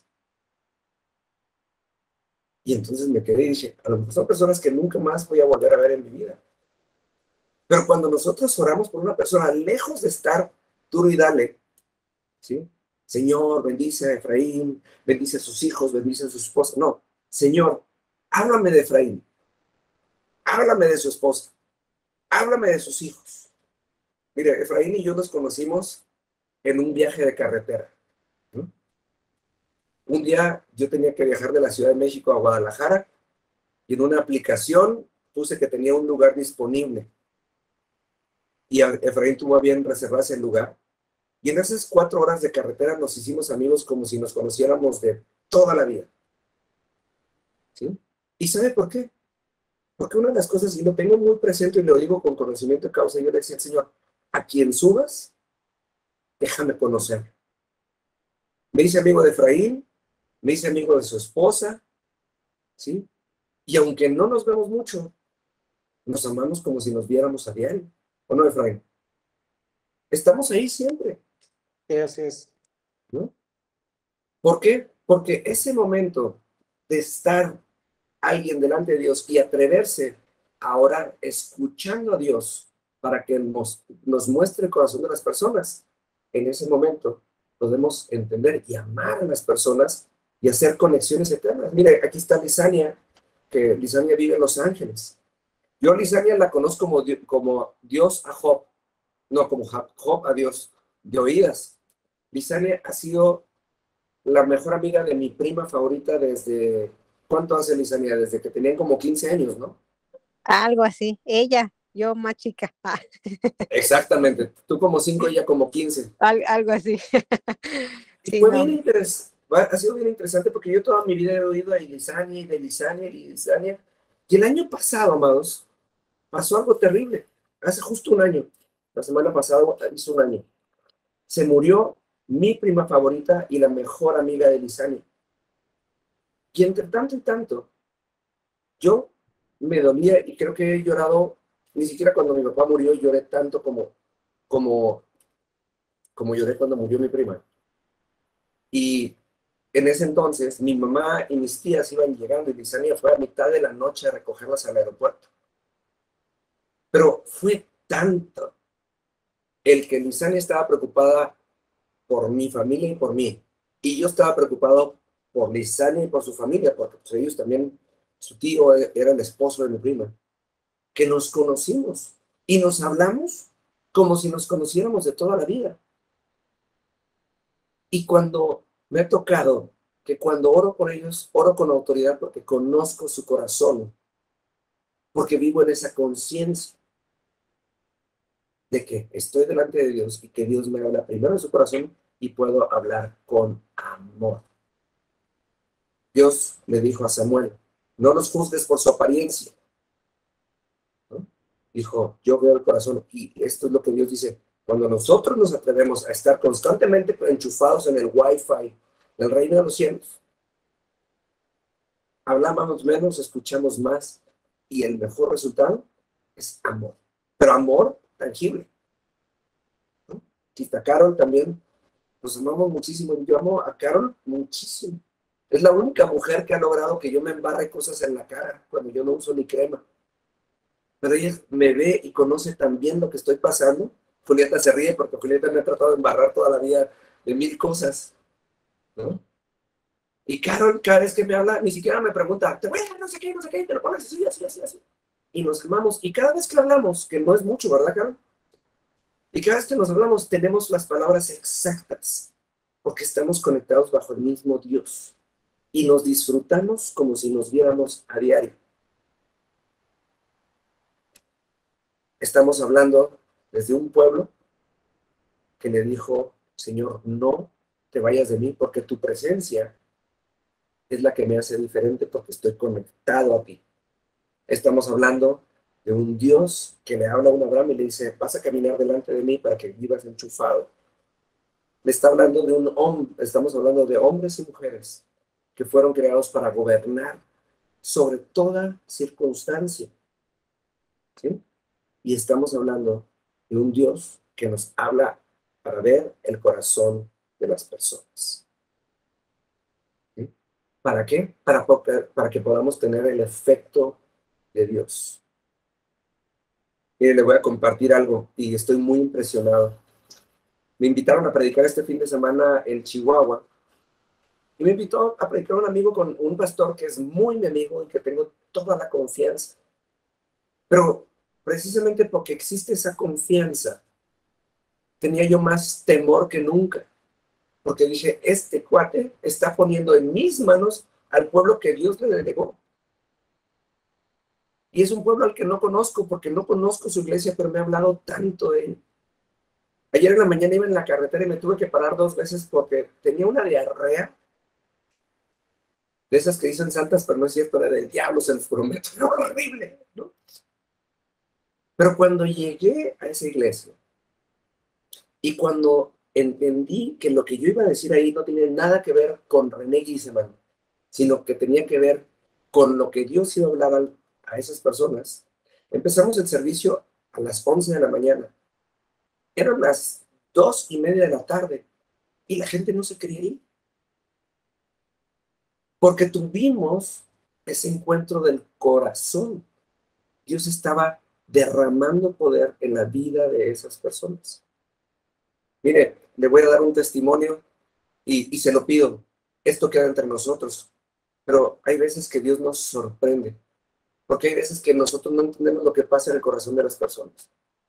S1: Y entonces me quedé y dije, a lo mejor son personas que nunca más voy a volver a ver en mi vida. Pero cuando nosotros oramos por una persona, lejos de estar duro y dale, ¿sí? Señor, bendice a Efraín, bendice a sus hijos, bendice a su esposa. No, Señor, háblame de Efraín, háblame de su esposa, háblame de sus hijos. Mire, Efraín y yo nos conocimos en un viaje de carretera, ¿no? Un día yo tenía que viajar de la Ciudad de México a Guadalajara y en una aplicación puse que tenía un lugar disponible. Y Efraín tuvo a bien reservarse el lugar. Y en esas cuatro horas de carretera nos hicimos amigos como si nos conociéramos de toda la vida, ¿sí? ¿Y sabe por qué? Porque una de las cosas, y lo tengo muy presente y lo digo con conocimiento de causa, yo le decía al Señor, a quien subas, déjame conocer. Me hice amigo de Efraín, me hice amigo de su esposa, ¿sí? Y aunque no nos vemos mucho, nos amamos como si nos viéramos a diario. ¿O no, Efraín? Estamos ahí siempre.
S5: Sí, así es.
S1: ¿No? ¿Por qué? Porque ese momento de estar alguien delante de Dios y atreverse a orar escuchando a Dios para que nos, nos muestre el corazón de las personas, en ese momento podemos entender y amar a las personas y hacer conexiones eternas. Mire, aquí está Lisania, que Lisania vive en Los Ángeles. Yo a Lisania la conozco como, como Dios a Job, no como Job a Dios, de oídas. Lisania ha sido la mejor amiga de mi prima favorita desde, ¿cuánto hace Lisania? Desde que tenían como quince años, ¿no?
S6: Algo así, ella, yo más chica.
S1: Exactamente, tú como cinco, ella como quince.
S6: Al, algo así.
S1: Sí, fue no. bien interesante, ha sido bien interesante porque yo toda mi vida he oído a Lisania y de Lisania y Lisania. Y el año pasado, amados, pasó algo terrible. Hace justo un año, la semana pasada hizo un año. Se murió mi prima favorita y la mejor amiga de Lisania. Y entre tanto y tanto, yo me dolía y creo que he llorado, ni siquiera cuando mi papá murió lloré tanto como, como, como lloré cuando murió mi prima. Y en ese entonces, mi mamá y mis tías iban llegando y Lisania fue a mitad de la noche a recogerlas al aeropuerto. Pero fue tanto el que Lisania estaba preocupada por mi familia y por mí. Y yo estaba preocupado por Lisania y por su familia, porque pues, ellos también, su tío era el esposo de mi prima, que nos conocimos y nos hablamos como si nos conociéramos de toda la vida. Y cuando me ha tocado que cuando oro por ellos, oro con autoridad porque conozco su corazón, porque vivo en esa conciencia de que estoy delante de Dios y que Dios me habla primero en su corazón y puedo hablar con amor. Dios le dijo a Samuel, no los juzgues por su apariencia. ¿No? Dijo, yo veo el corazón y esto es lo que Dios dice. Cuando nosotros nos atrevemos a estar constantemente enchufados en el Wi-Fi del reino de los cielos, hablamos menos, escuchamos más y el mejor resultado es amor. Pero amor tangible. ¿No? Quizá Carol también, nos amamos muchísimo. Yo amo a Carol muchísimo. Es la única mujer que ha logrado que yo me embarre cosas en la cara cuando yo no uso ni crema. Pero ella me ve y conoce también lo que estoy pasando. Julieta se ríe porque Julieta me ha tratado de embarrar toda la vida de mil cosas, ¿no? Y Carol, cada vez que me habla, ni siquiera me pregunta, te voy a no sé qué, no sé qué, te lo pones así, así, así, así. Y nos amamos. Y cada vez que hablamos, que no es mucho, ¿verdad, Carol? Y cada vez que nos hablamos, tenemos las palabras exactas, porque estamos conectados bajo el mismo Dios. Y nos disfrutamos como si nos viéramos a diario. Estamos hablando desde un pueblo que le dijo, Señor, no te vayas de mí porque tu presencia es la que me hace diferente porque estoy conectado a ti. Estamos hablando de un Dios que le habla a un Abraham y le dice, vas a caminar delante de mí para que vivas enchufado. Le está hablando de un hombre, estamos hablando de hombres y mujeres que fueron creados para gobernar sobre toda circunstancia. ¿Sí? Y estamos hablando de un Dios que nos habla para ver el corazón de las personas. ¿Sí? ¿Para qué? Para, para que podamos tener el efecto de Dios. Y le voy a compartir algo y estoy muy impresionado. Me invitaron a predicar este fin de semana en Chihuahua. Y me invitó a predicar un amigo con un pastor que es muy mi amigo y que tengo toda la confianza. Pero precisamente porque existe esa confianza, tenía yo más temor que nunca. Porque dije, este cuate está poniendo en mis manos al pueblo que Dios le delegó. Y es un pueblo al que no conozco, porque no conozco su iglesia, pero me ha hablado tanto de él. Ayer en la mañana iba en la carretera y me tuve que parar dos veces porque tenía una diarrea. De esas que dicen santas, pero no es cierto, era del diablo, se los prometo. Era horrible, ¿no? Pero cuando llegué a esa iglesia y cuando entendí que lo que yo iba a decir ahí no tenía nada que ver con René Guiseman, sino que tenía que ver con lo que Dios iba a hablar a, a esas personas, empezamos el servicio a las once de la mañana. Eran las dos y media de la tarde y la gente no se quería ir. Porque tuvimos ese encuentro del corazón. Dios estaba derramando poder en la vida de esas personas. Mire, le voy a dar un testimonio y, y se lo pido. Esto queda entre nosotros. Pero hay veces que Dios nos sorprende. Porque hay veces que nosotros no entendemos lo que pasa en el corazón de las personas.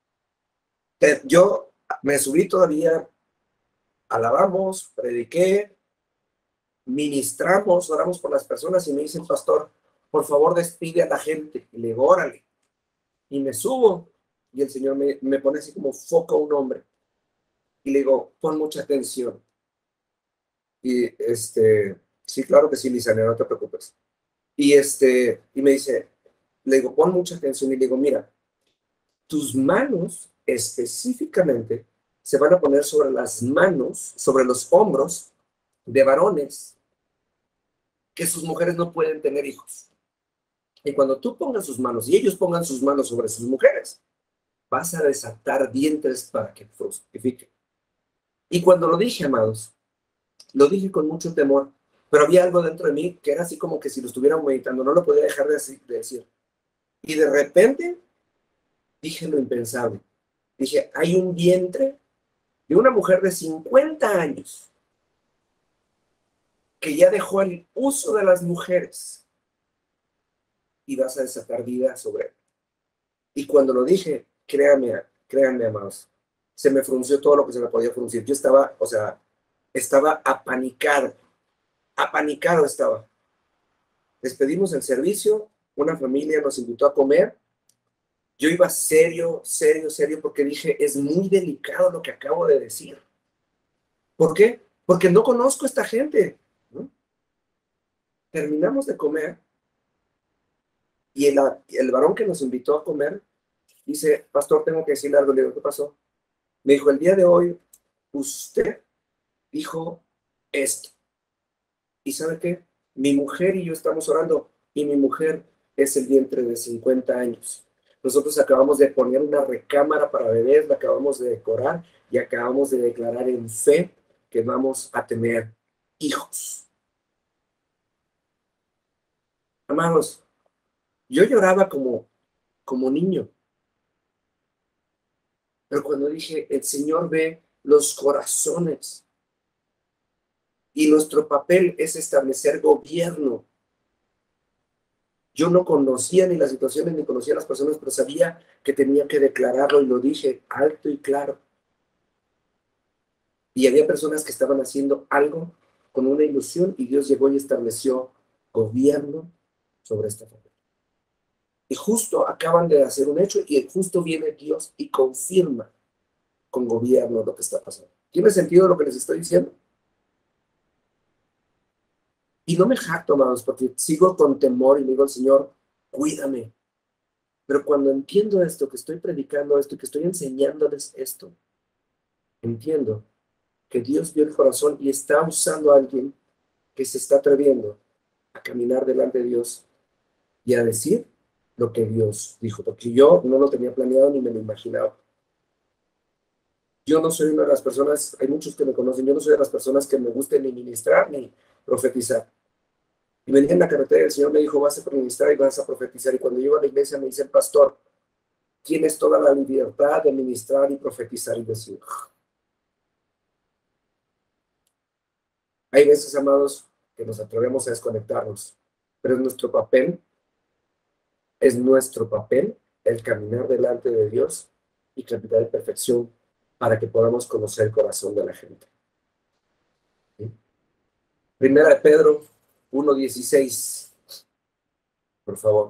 S1: Yo me subí todavía, alabamos, prediqué, ministramos, oramos por las personas y me dice el pastor, por favor despide a la gente. Y le digo, órale. Y me subo y el Señor me, me pone así como foco a un hombre. Y le digo, pon mucha atención. Y este, sí, claro que sí, Lisania, no te preocupes. Y este, y me dice, le digo, pon mucha atención y le digo, mira, tus manos específicamente se van a poner sobre las manos, sobre los hombros de varones que sus mujeres no pueden tener hijos. Y cuando tú pongas sus manos y ellos pongan sus manos sobre sus mujeres, vas a desatar vientres para que fructifiquen. Y cuando lo dije, amados, lo dije con mucho temor, pero había algo dentro de mí que era así como que si lo estuviera meditando, no lo podía dejar de decir. Y de repente dije lo impensable. Dije, hay un vientre de una mujer de cincuenta años que ya dejó el uso de las mujeres y vas a desatar vida sobre él. Y cuando lo dije, créanme, créanme, amados, se me frunció todo lo que se me podía fruncir. Yo estaba, o sea, estaba apanicado, apanicado estaba. Despedimos el servicio, una familia nos invitó a comer. Yo iba serio, serio, serio, porque dije, es muy delicado lo que acabo de decir. ¿Por qué? Porque no conozco a esta gente, ¿no? Terminamos de comer y el, el varón que nos invitó a comer dice, pastor, tengo que decirle algo. Le digo, ¿qué pasó? Me dijo, el día de hoy usted dijo esto. ¿Y sabe qué? Mi mujer y yo estamos orando y mi mujer es el vientre de cincuenta años. Nosotros acabamos de poner una recámara para bebés, la acabamos de decorar y acabamos de declarar en fe que vamos a tener hijos. Amados, yo lloraba como, como niño. Pero cuando dije, el Señor ve los corazones y nuestro papel es establecer gobierno. Yo no conocía ni las situaciones ni conocía a las personas, pero sabía que tenía que declararlo y lo dije alto y claro. Y había personas que estaban haciendo algo con una ilusión y Dios llegó y estableció gobierno sobre esta familia. Y justo acaban de hacer un hecho y justo viene Dios y confirma con gobierno lo que está pasando. ¿Tiene sentido lo que les estoy diciendo? Y no me jacto, amados, porque sigo con temor y le digo al Señor, cuídame. Pero cuando entiendo esto, que estoy predicando esto y que estoy enseñándoles esto, entiendo que Dios vio el corazón y está usando a alguien que se está atreviendo a caminar delante de Dios y a decir lo que Dios dijo, porque yo no lo tenía planeado ni me lo imaginaba. Yo no soy una de las personas, hay muchos que me conocen, yo no soy de las personas que me guste ni ministrar ni profetizar. Y venía en la carretera y el Señor me dijo, vas a ministrar y vas a profetizar. Y cuando llego a la iglesia me dice el pastor, tienes toda la libertad de ministrar y profetizar y decir. Hay veces, amados, que nos atrevemos a desconectarnos, pero es nuestro papel, es nuestro papel el caminar delante de Dios y caminar en perfección para que podamos conocer el corazón de la gente. ¿Sí? Primera de Pedro uno dieciséis, por favor.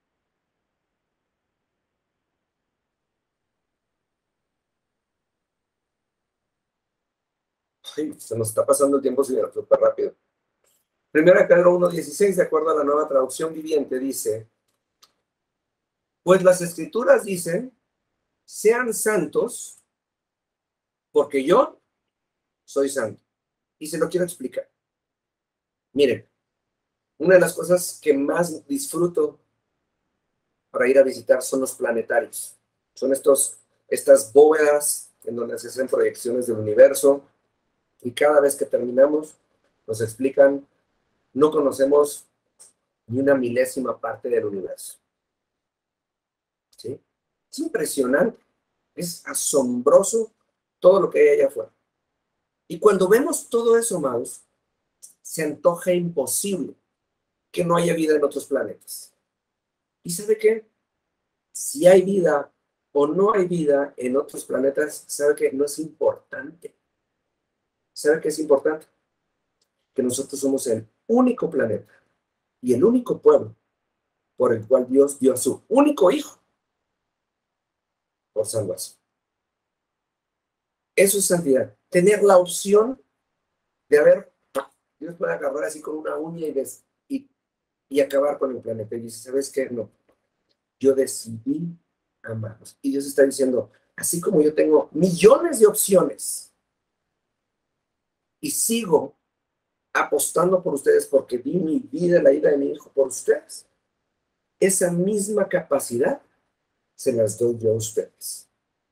S1: Ay, se nos está pasando el tiempo súper rápido. Primera de Pedro uno dieciséis, de acuerdo a la Nueva Traducción Viviente, dice, pues las Escrituras dicen, sean santos, porque yo soy santo. Y se lo quiero explicar. Miren, una de las cosas que más disfruto para ir a visitar son los planetarios. Son estos, estas bóvedas en donde se hacen proyecciones del universo y cada vez que terminamos nos explican, no conocemos ni una milésima parte del universo. ¿Sí? Es impresionante, es asombroso todo lo que hay allá afuera. Y cuando vemos todo eso, amados, se antoja imposible que no haya vida en otros planetas. ¿Y sabe qué? Si hay vida o no hay vida en otros planetas, ¿sabe qué? No es importante. ¿Sabe qué es importante? Que nosotros somos el único planeta y el único pueblo por el cual Dios dio a su único hijo por salvación. Eso es santidad. Tener la opción de haber, Dios puede agarrar así con una uña y, des, y, y acabar con el planeta. Y dice, ¿sabes qué? No. Yo decidí amarlos. Y Dios está diciendo, así como yo tengo millones de opciones y sigo apostando por ustedes porque di mi vida, la vida de mi hijo por ustedes. Esa misma capacidad se las doy yo a ustedes.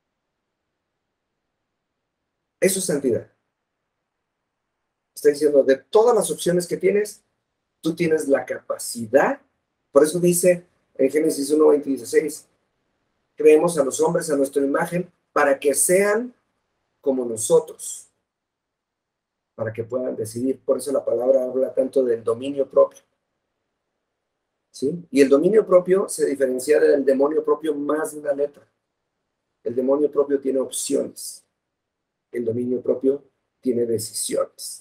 S1: Eso es santidad. Está diciendo, de todas las opciones que tienes, tú tienes la capacidad. Por eso dice en Génesis uno, veinte y dieciséis, creemos a los hombres a nuestra imagen para que sean como nosotros, para que puedan decidir. Por eso la palabra habla tanto del dominio propio. ¿Sí? Y el dominio propio se diferencia del demonio propio más de una letra. El demonio propio tiene opciones. El dominio propio tiene decisiones.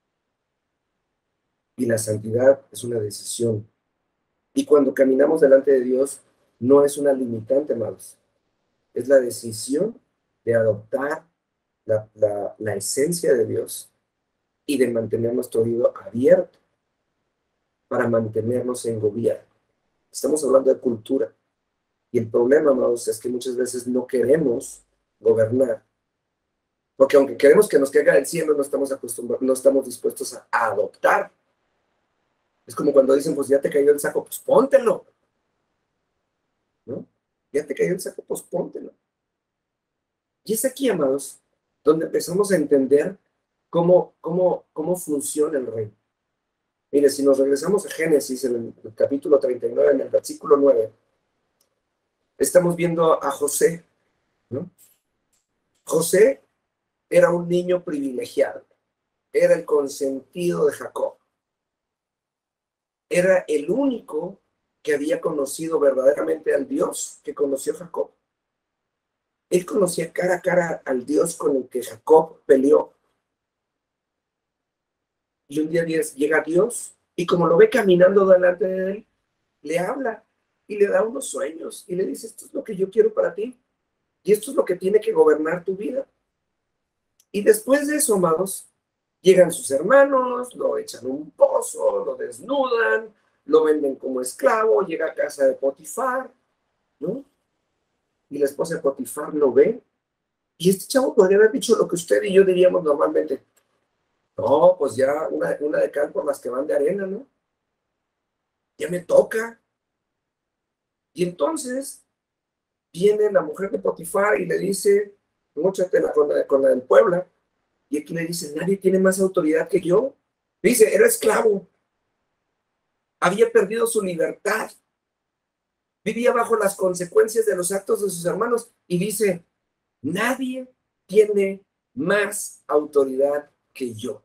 S1: Y la santidad es una decisión. Y cuando caminamos delante de Dios, no es una limitante, amados. Es la decisión de adoptar la, la, la esencia de Dios y de mantener nuestro oído abierto para mantenernos en gobierno. Estamos hablando de cultura. Y el problema, amados, es que muchas veces no queremos gobernar. Porque aunque queremos que nos caiga el cielo, no estamos acostumbrados, no estamos dispuestos a, a adoptar. Es como cuando dicen, pues ya te cayó el saco, pues póntelo. ¿No? Ya te cayó el saco, pues póntelo. Y es aquí, amados, donde empezamos a entender cómo, cómo, cómo funciona el reino. Mire, si nos regresamos a Génesis, en el, el capítulo treinta y nueve, en el versículo nueve, estamos viendo a José, ¿no? José era un niño privilegiado, era el consentido de Jacob. Era el único que había conocido verdaderamente al Dios que conoció Jacob. Él conocía cara a cara al Dios con el que Jacob peleó. Y un día llega Dios y como lo ve caminando delante de él, le habla y le da unos sueños y le dice, esto es lo que yo quiero para ti. Y esto es lo que tiene que gobernar tu vida. Y después de eso, amados, llegan sus hermanos, lo echan a un pozo, lo desnudan, lo venden como esclavo, llega a casa de Potifar, ¿no? Y la esposa de Potifar lo ve. Y este chavo podría haber dicho lo que usted y yo diríamos normalmente. No, pues ya una, una de cal por las que van de arena, ¿no? Ya me toca. Y entonces viene la mujer de Potifar y le dice, móchatela con la, con la del Puebla. Y aquí le dice, nadie tiene más autoridad que yo. Dice, era esclavo. Había perdido su libertad. Vivía bajo las consecuencias de los actos de sus hermanos. Y dice, nadie tiene más autoridad que yo.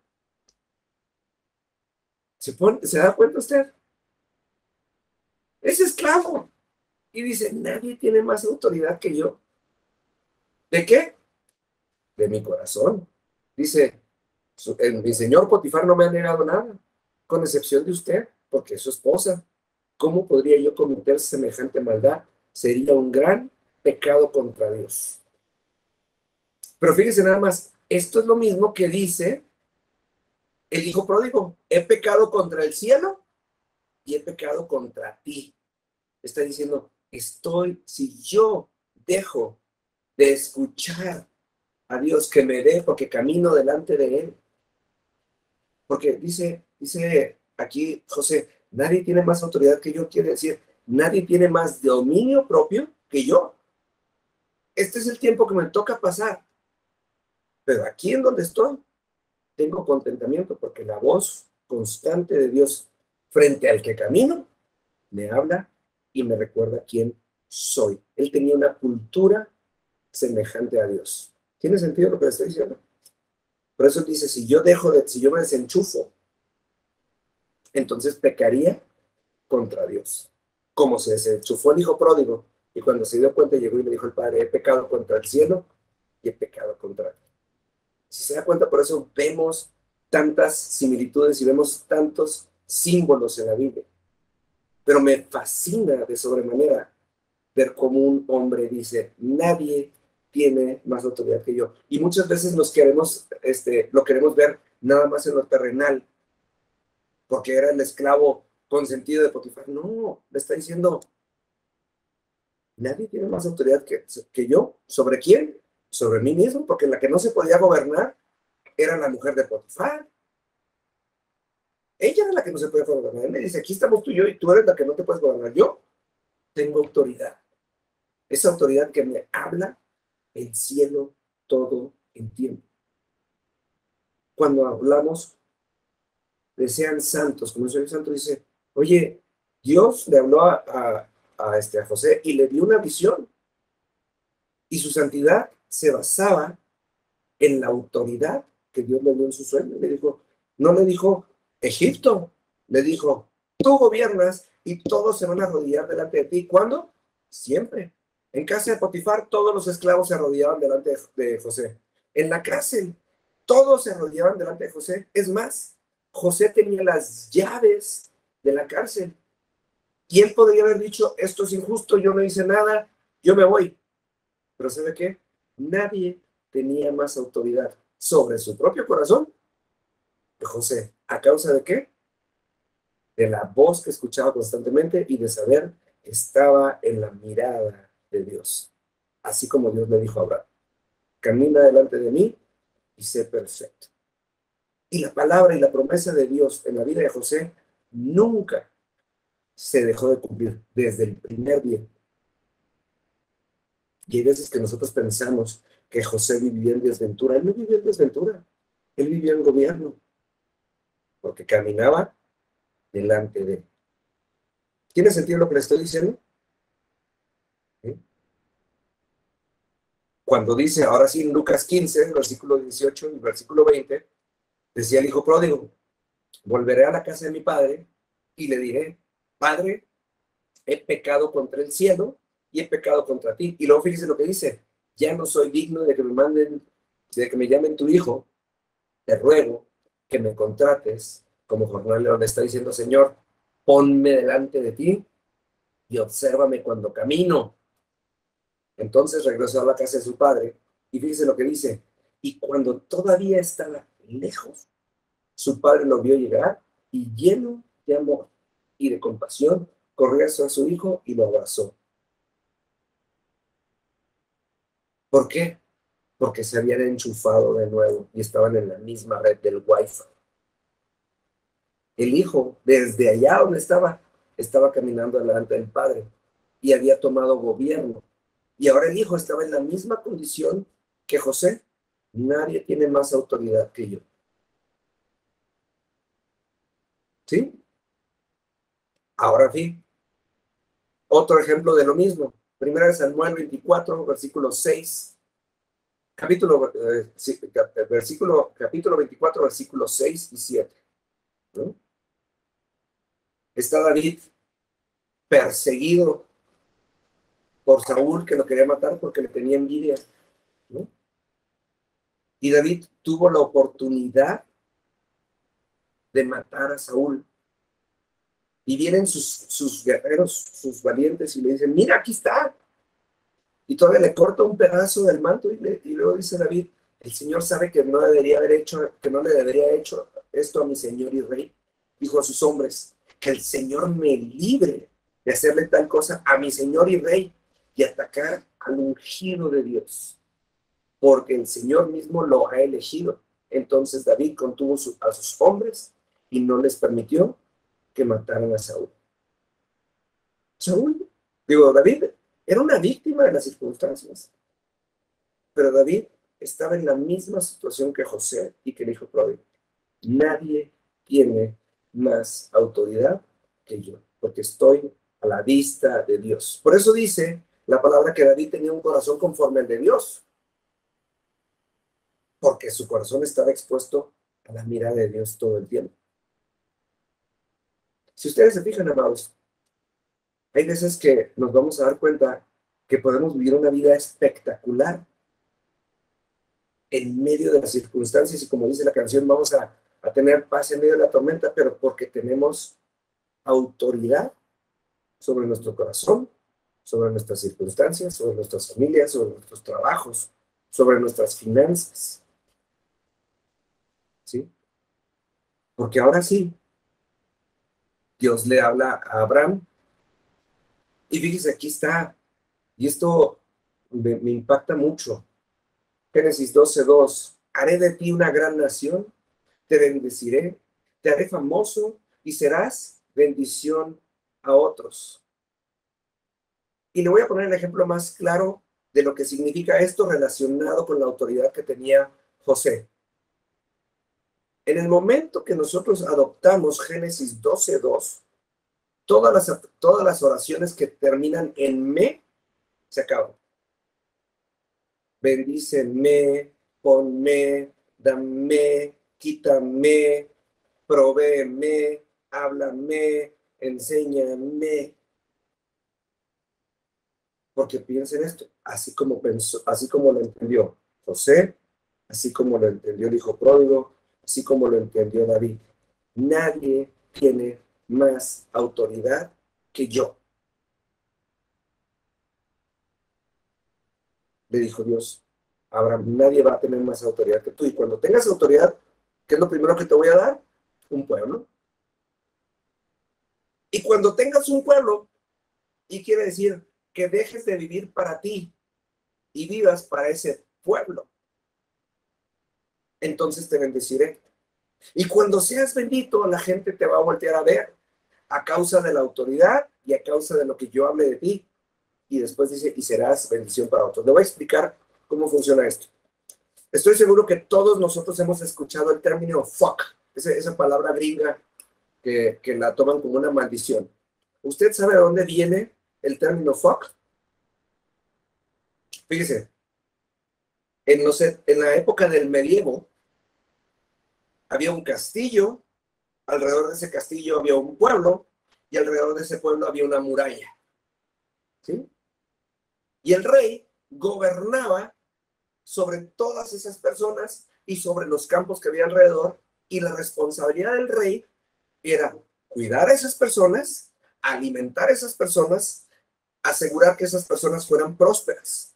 S1: ¿Se, pone, ¿Se da cuenta usted? Es esclavo. Y dice, nadie tiene más autoridad que yo. ¿De qué? De mi corazón. Dice, mi señor Potifar no me ha negado nada, con excepción de usted, porque es su esposa. ¿Cómo podría yo cometer semejante maldad? Sería un gran pecado contra Dios. Pero fíjese nada más, esto es lo mismo que dice el hijo pródigo. He pecado contra el cielo y he pecado contra ti. Está diciendo, estoy, si yo dejo de escuchar a Dios, que me dé porque camino delante de Él. Porque dice, dice aquí José, nadie tiene más autoridad que yo, quiere decir, nadie tiene más dominio propio que yo. Este es el tiempo que me toca pasar. Pero aquí en donde estoy, tengo contentamiento porque la voz constante de Dios frente al que camino me habla y me recuerda quién soy. Él tenía una cultura semejante a Dios. ¿Tiene sentido lo que le estoy diciendo? Por eso dice, si yo dejo de, si yo me desenchufo, entonces pecaría contra Dios. Como se desenchufó el hijo pródigo, y cuando se dio cuenta llegó y le dijo al padre, he pecado contra el cielo y he pecado contra ti. Si se da cuenta, por eso vemos tantas similitudes y vemos tantos símbolos en la Biblia. Pero me fascina de sobremanera ver cómo un hombre dice, nadie tiene más autoridad que yo. Y muchas veces nos queremos, este, lo queremos ver nada más en lo terrenal, porque era el esclavo consentido de Potifar. No, le está diciendo, nadie tiene más autoridad que, que yo. ¿Sobre quién? Sobre mí mismo, porque la que no se podía gobernar era la mujer de Potifar. Ella era la que no se puede gobernar. Él le dice, aquí estamos tú y yo, y tú eres la que no te puedes gobernar. Yo tengo autoridad. Esa autoridad que me habla el cielo todo el tiempo. Cuando hablamos de sean santos, como el Señor Santo dice, oye, Dios le habló a, a, a, este, a José y le dio una visión. Y su santidad se basaba en la autoridad que Dios le dio en su sueño. Le dijo, no le dijo Egipto, le dijo, tú gobiernas y todos se van a arrodillar delante de ti. ¿Cuándo? Siempre. En casa de Potifar, todos los esclavos se arrodillaban delante de José. En la cárcel, todos se arrodillaban delante de José. Es más, José tenía las llaves de la cárcel. Y él podría haber dicho, esto es injusto, yo no hice nada, yo me voy. Pero ¿sabe qué? Nadie tenía más autoridad sobre su propio corazón que José. ¿A causa de qué? De la voz que escuchaba constantemente y de saber que estaba en la mirada de Dios. Así como Dios le dijo a Abraham, camina delante de mí y sé perfecto. Y la palabra y la promesa de Dios en la vida de José nunca se dejó de cumplir desde el primer día. Y hay veces que nosotros pensamos que José vivía en desventura. Él no vivía en desventura. Él vivía en gobierno. Porque caminaba delante de él. ¿Tiene sentido lo que le estoy diciendo? ¿Sí? Cuando dice, ahora sí, en Lucas quince, versículo dieciocho y versículo veinte, decía el hijo pródigo, volveré a la casa de mi padre y le diré, Padre, he pecado contra el cielo y he pecado contra ti. Y luego fíjese lo que dice, ya no soy digno de que me manden, de que me llamen tu hijo, te ruego que me contrates como jornalero. Le está diciendo, Señor, ponme delante de ti y obsérvame cuando camino. Entonces regresó a la casa de su padre y fíjese lo que dice, y cuando todavía estaba lejos, su padre lo vio llegar y lleno de amor y de compasión, corrió hacia su hijo y lo abrazó. ¿Por qué? Porque se habían enchufado de nuevo y estaban en la misma red del Wi-Fi. El hijo, desde allá donde estaba, estaba caminando delante del padre y había tomado gobierno. Y ahora el hijo estaba en la misma condición que José. Nadie tiene más autoridad que yo. ¿Sí? Ahora sí. Otro ejemplo de lo mismo. Primera de Samuel veinticuatro, versículo seis. Capítulo, eh, versículo, capítulo veinticuatro, versículos seis y siete. ¿No? Está David perseguido por Saúl, que lo quería matar porque le tenía envidia, ¿no? Y David tuvo la oportunidad de matar a Saúl. Y vienen sus, sus guerreros, sus valientes, y le dicen, mira, aquí está. Y todavía le corta un pedazo del manto y, le, y luego dice David, el Señor sabe que no debería haber hecho, que no le debería haber hecho esto a mi Señor y Rey. Dijo a sus hombres, que el Señor me libre de hacerle tal cosa a mi Señor y Rey y atacar al ungido de Dios, porque el Señor mismo lo ha elegido. Entonces David contuvo su, a sus hombres y no les permitió que mataran a Saúl. Saúl, digo, David era una víctima de las circunstancias, pero David estaba en la misma situación que José y que el hijo pródigo. Nadie tiene más autoridad que yo, porque estoy a la vista de Dios. Por eso dice la palabra que David tenía un corazón conforme al de Dios, porque su corazón estaba expuesto a la mirada de Dios todo el tiempo. Si ustedes se fijan, amados, hay veces que nos vamos a dar cuenta que podemos vivir una vida espectacular en medio de las circunstancias y, como dice la canción, vamos a, a tener paz en medio de la tormenta, pero porque tenemos autoridad sobre nuestro corazón, sobre nuestras circunstancias, sobre nuestras familias, sobre nuestros trabajos, sobre nuestras finanzas. ¿Sí? Porque ahora sí, Dios le habla a Abraham. Y fíjese, aquí está. Y esto me, me impacta mucho. Génesis doce dos. Haré de ti una gran nación, te bendeciré, te haré famoso y serás bendición a otros. Y le voy a poner el ejemplo más claro de lo que significa esto relacionado con la autoridad que tenía José. En el momento que nosotros adoptamos Génesis doce dos, todas las, todas las oraciones que terminan en me se acaban. Bendíceme, ponme, dame, quítame, provéeme, háblame, enséñame. Porque piensen esto, así como pensó, así como lo entendió José, así como lo entendió el hijo pródigo, así como lo entendió David. Nadie tiene más autoridad que yo. Le dijo Dios a Abraham, nadie va a tener más autoridad que tú. Y cuando tengas autoridad, ¿qué es lo primero que te voy a dar? Un pueblo. Y cuando tengas un pueblo, y quiere decir que dejes de vivir para ti y vivas para ese pueblo, entonces te bendeciré. Y cuando seas bendito, la gente te va a voltear a ver a causa de la autoridad y a causa de lo que yo hable de ti. Y después dice, y serás bendición para otros. Le voy a explicar cómo funciona esto. Estoy seguro que todos nosotros hemos escuchado el término fuck, esa, esa palabra gringa que, que la toman como una maldición. ¿Usted sabe de dónde viene el término fuck? Fíjese, en, no sé, en la época del medievo, había un castillo, alrededor de ese castillo había un pueblo, y alrededor de ese pueblo había una muralla. ¿Sí? Y el rey gobernaba sobre todas esas personas y sobre los campos que había alrededor, y la responsabilidad del rey era cuidar a esas personas, alimentar a esas personas, asegurar que esas personas fueran prósperas.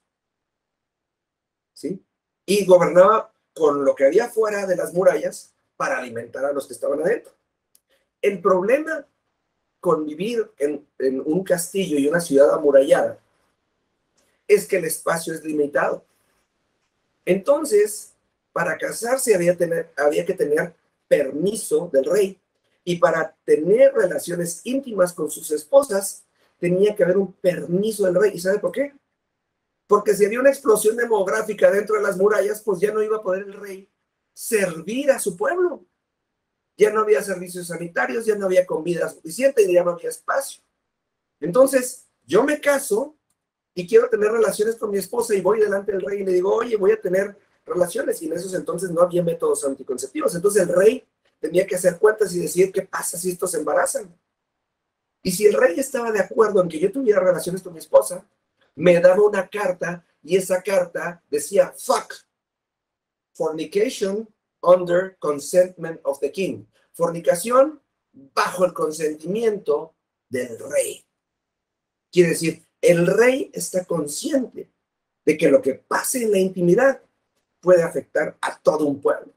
S1: ¿Sí? Y gobernaba con lo que había fuera de las murallas para alimentar a los que estaban adentro. El problema con vivir en, en un castillo y una ciudad amurallada es que el espacio es limitado. Entonces, para casarse había, tener, había que tener permiso del rey, y para tener relaciones íntimas con sus esposas tenía que haber un permiso del rey. ¿Y sabe por qué? Porque si había una explosión demográfica dentro de las murallas, pues ya no iba a poder el rey servir a su pueblo. Ya no había servicios sanitarios, ya no había comida suficiente y ya no había espacio. Entonces, yo me caso y quiero tener relaciones con mi esposa y voy delante del rey y le digo, oye, voy a tener relaciones. Y en esos entonces no había métodos anticonceptivos. Entonces el rey tenía que hacer cuentas y decir, ¿qué pasa si estos se embarazan? Y si el rey estaba de acuerdo en que yo tuviera relaciones con mi esposa, me daba una carta y esa carta decía, fuck, fornication under consentment of the king. Fornicación bajo el consentimiento del rey. Quiere decir, el rey está consciente de que lo que pase en la intimidad puede afectar a todo un pueblo.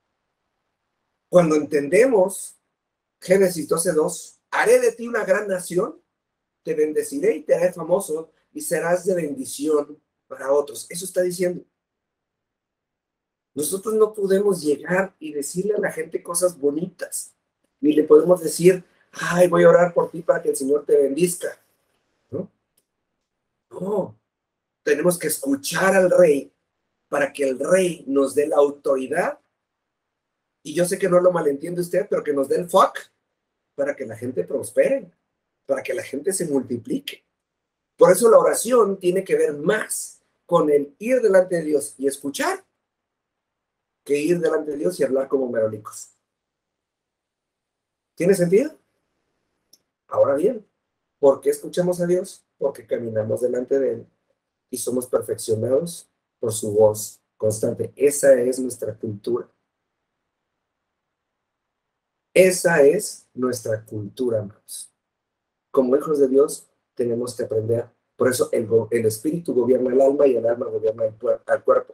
S1: Cuando entendemos Génesis doce dos, haré de ti una gran nación, te bendeciré y te haré famoso y serás de bendición para otros. Eso está diciendo. Nosotros no podemos llegar y decirle a la gente cosas bonitas, ni le podemos decir, ay, voy a orar por ti para que el Señor te bendizca. ¿No? No, tenemos que escuchar al rey para que el rey nos dé la autoridad, y yo sé que no lo malentiende usted, pero que nos dé el fuck para que la gente prospere, para que la gente se multiplique. Por eso la oración tiene que ver más con el ir delante de Dios y escuchar que ir delante de Dios y hablar como merolicos. ¿Tiene sentido? Ahora bien, ¿por qué escuchamos a Dios? Porque caminamos delante de Él y somos perfeccionados por su voz constante. Esa es nuestra cultura. Esa es nuestra cultura, hermanos. Como hijos de Dios tenemos que aprender. Por eso el, el espíritu gobierna el alma y el alma gobierna el, al cuerpo.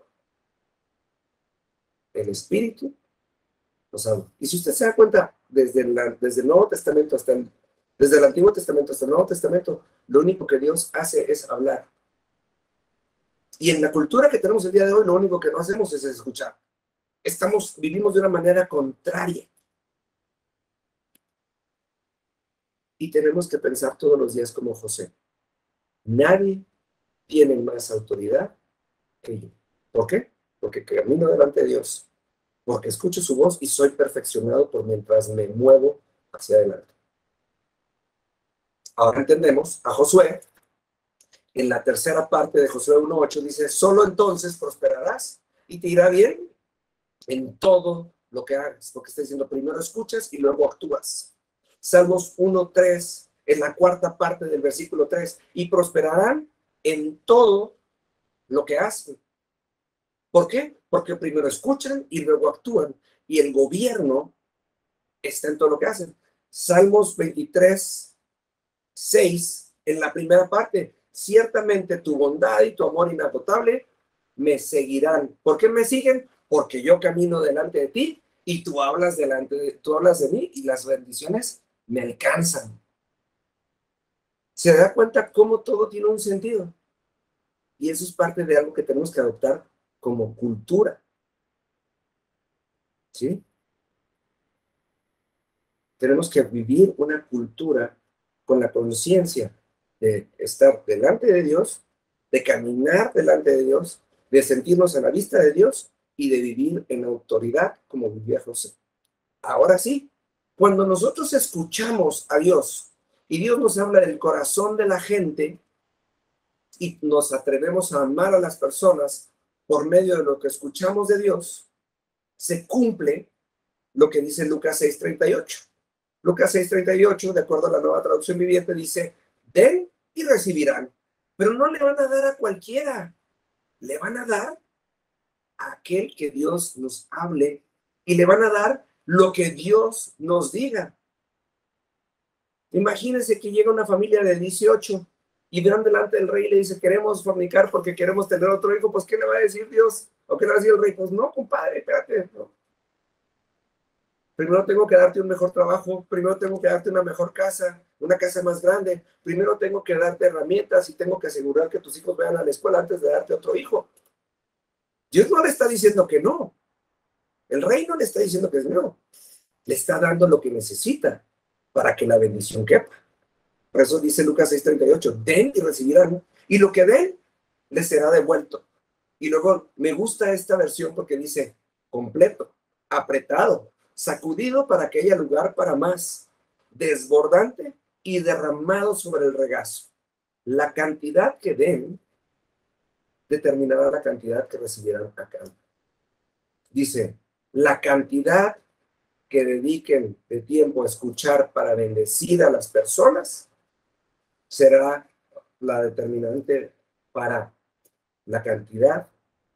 S1: El espíritu nos ama. Y si usted se da cuenta, desde, la, desde el Nuevo Testamento hasta el, desde el Antiguo Testamento hasta el Nuevo Testamento, lo único que Dios hace es hablar. Y en la cultura que tenemos el día de hoy, lo único que no hacemos es escuchar. Estamos, vivimos de una manera contraria. Y tenemos que pensar todos los días como José. Nadie tiene más autoridad que yo. ¿Por qué? Porque camino delante de Dios, porque escucho su voz y soy perfeccionado por mientras me muevo hacia adelante. Ahora entendemos a Josué. En la tercera parte de Josué uno ocho dice, solo entonces prosperarás y te irá bien en todo lo que hagas. Lo que está diciendo, primero escuchas y luego actúas. Salmos uno tres, en la cuarta parte del versículo tres, y prosperarán en todo lo que hacen. ¿Por qué? Porque primero escuchan y luego actúan. Y el gobierno está en todo lo que hacen. Salmos veintitrés seis, en la primera parte, ciertamente tu bondad y tu amor inagotable me seguirán. ¿Por qué me siguen? Porque yo camino delante de ti y tú hablas delante de, tú hablas de mí y las bendiciones me alcanzan. ¿Se da cuenta cómo todo tiene un sentido? Y eso es parte de algo que tenemos que adoptar como cultura. ¿Sí? Tenemos que vivir una cultura con la conciencia de estar delante de Dios, de caminar delante de Dios, de sentirnos a la vista de Dios y de vivir en autoridad como vivía José. Ahora sí, cuando nosotros escuchamos a Dios y Dios nos habla del corazón de la gente y nos atrevemos a amar a las personas por medio de lo que escuchamos de Dios, se cumple lo que dice Lucas seis treinta y ocho. Lucas seis treinta y ocho, de acuerdo a la Nueva Traducción Viviente, dice, den y recibirán, pero no le van a dar a cualquiera, le van a dar a aquel que Dios nos hable y le van a dar lo que Dios nos diga. Imagínense que llega una familia de dieciocho y van delante del rey y le dice, queremos fornicar porque queremos tener otro hijo, pues ¿qué le va a decir Dios? ¿O qué le va a decir el rey? Pues no, compadre, espérate, no. Primero tengo que darte un mejor trabajo, primero tengo que darte una mejor casa, una casa más grande, primero tengo que darte herramientas y tengo que asegurar que tus hijos vayan a la escuela antes de darte otro hijo. Dios no le está diciendo que no. El rey no le está diciendo que no. Le está dando lo que necesita para que la bendición quepa. Por eso dice Lucas seis treinta y ocho, den y recibirán, y lo que den les será devuelto. Y luego me gusta esta versión porque dice completo, apretado, sacudido para que haya lugar para más, desbordante y derramado sobre el regazo. La cantidad que den determinará la cantidad que recibirán a cambio. Dice, la cantidad que dediquen de tiempo a escuchar para bendecir a las personas será la determinante para la cantidad